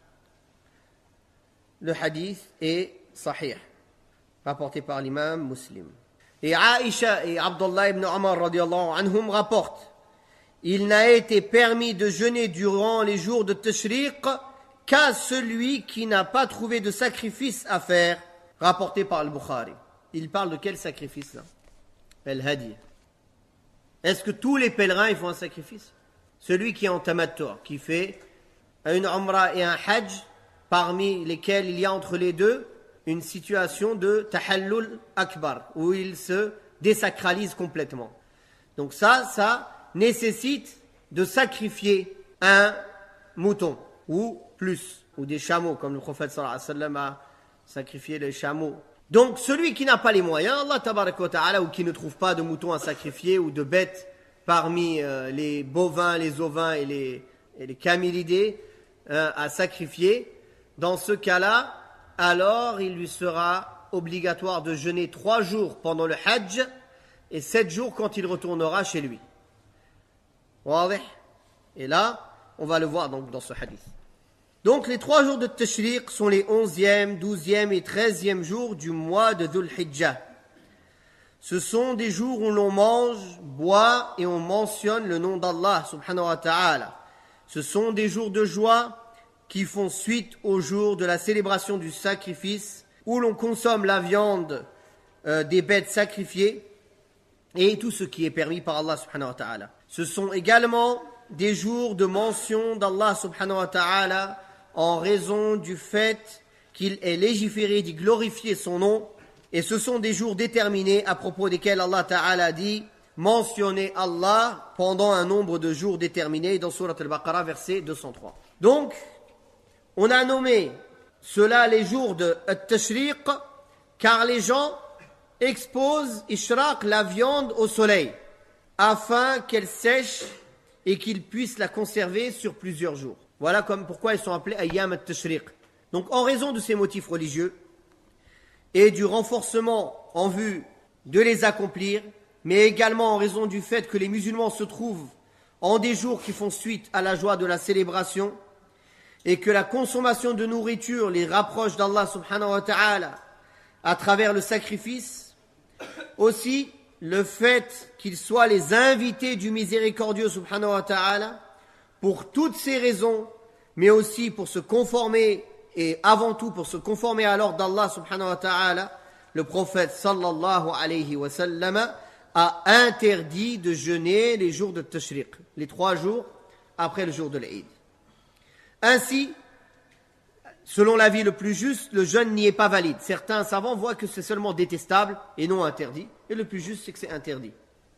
Le hadith est sahih, rapporté par l'imam Muslim. Et Aïcha et Abdullah ibn Omar radiyallahu anhum rapportent: il n'a été permis de jeûner durant les jours de Tashriq qu'à celui qui n'a pas trouvé de sacrifice à faire, rapporté par le Bukhari. Il parle de quel sacrifice là? Al-Hadi. Est-ce que tous les pèlerins ils font un sacrifice? Celui qui est en tamattu, qui fait une umrah et un hajj, parmi lesquels il y a entre les deux une situation de tahallul akbar, où il se désacralise complètement. Donc ça, ça nécessite de sacrifier un mouton, ou plus, ou des chameaux, comme le prophète sallallahu alayhi wa sallam a sacrifié les chameaux. Donc celui qui n'a pas les moyens, Allah tabaraka wa ta'ala, ou qui ne trouve pas de mouton à sacrifier, ou de bêtes parmi euh, les bovins, les ovins et les, et les camélidés euh, à sacrifier, dans ce cas-là, alors il lui sera obligatoire de jeûner trois jours pendant le hajj et sept jours quand il retournera chez lui. Et là, on va le voir donc dans ce hadith. Donc les trois jours de Tashriq sont les onzième, douzième et treizième jours du mois de Dhul Hijjah. Ce sont des jours où l'on mange, boit et on mentionne le nom d'Allah subhanahu wa ta'ala. Ce sont des jours de joie qui font suite au jour de la célébration du sacrifice, où l'on consomme la viande euh, des bêtes sacrifiées et tout ce qui est permis par Allah subhanahu wa ta'ala. Ce sont également des jours de mention d'Allah subhanahu wa ta'ala en raison du fait qu'il est légiféré d'y glorifier son nom, et ce sont des jours déterminés à propos desquels Allah ta'ala dit: mentionnez Allah pendant un nombre de jours déterminés, dans Surat al-Baqarah, verset deux cent trois. Donc, on a nommé cela les jours de Tashriq, car les gens exposent, ishraq, la viande au soleil, afin qu'elle sèche et qu'ils puissent la conserver sur plusieurs jours. Voilà comme pourquoi ils sont appelés Ayyam al-Tashriq. Donc en raison de ces motifs religieux et du renforcement en vue de les accomplir, mais également en raison du fait que les musulmans se trouvent en des jours qui font suite à la joie de la célébration, et que la consommation de nourriture les rapproche d'Allah subhanahu wa ta'ala à travers le sacrifice, aussi le fait qu'ils soient les invités du miséricordieux subhanahu wa ta'ala, pour toutes ces raisons, mais aussi pour se conformer, et avant tout pour se conformer à l'ordre d'Allah subhanahu wa ta'ala, le prophète sallallahu alayhi wa sallam a interdit de jeûner les jours de Tashriq, les trois jours après le jour de l'Eid. Ainsi, selon l'avis le plus juste, le jeûne n'y est pas valide. Certains savants voient que c'est seulement détestable et non interdit, et le plus juste c'est que c'est interdit.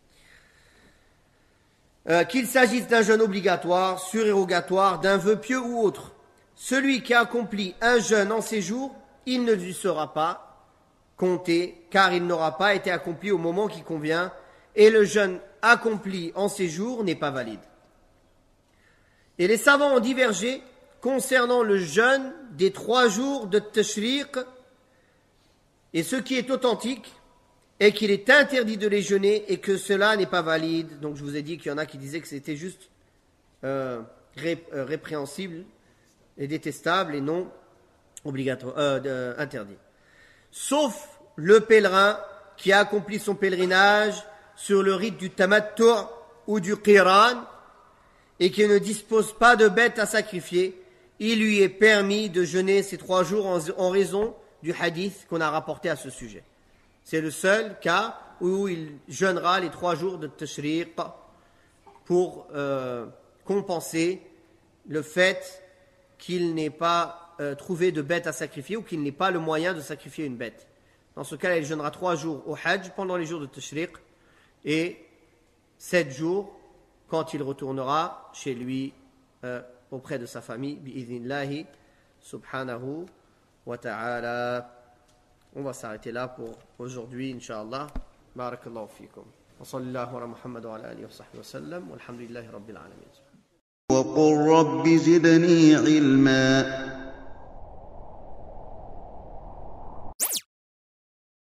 Euh, qu'il s'agisse d'un jeûne obligatoire, surérogatoire, d'un vœu pieux ou autre, celui qui accomplit un jeûne en ces jours, il ne lui sera pas compté, car il n'aura pas été accompli au moment qui convient, et le jeûne accompli en ces jours n'est pas valide. Et les savants ont divergé concernant le jeûne des trois jours de Tashriq, et ce qui est authentique est qu'il est interdit de les jeûner et que cela n'est pas valide. Donc je vous ai dit qu'il y en a qui disaient que c'était juste euh, ré, euh, répréhensible et détestable et non obligatoire, euh, euh, interdit. Sauf le pèlerin qui a accompli son pèlerinage sur le rite du tamattu ou du qiran et qui ne dispose pas de bêtes à sacrifier, il lui est permis de jeûner ces trois jours en, en raison du hadith qu'on a rapporté à ce sujet. C'est le seul cas où il jeûnera les trois jours de Tashriq pour euh, compenser le fait qu'il n'ait pas euh, trouvé de bête à sacrifier ou qu'il n'ait pas le moyen de sacrifier une bête. Dans ce cas, il jeûnera trois jours au Hajj pendant les jours de Tashriq et sept jours quand il retournera chez lui euh, auprès de sa famille, bi'idhnillahi subhanahu wa ta'ala. On va s'arrêter là pour aujourd'hui, Inch'Allah. Barakallahu fikum. Wa sallallahu ala Muhammad wa ala alihi wa sahbihi wa sallam. Walhamdulillahi rabbil alamin. وقل رب زدني علما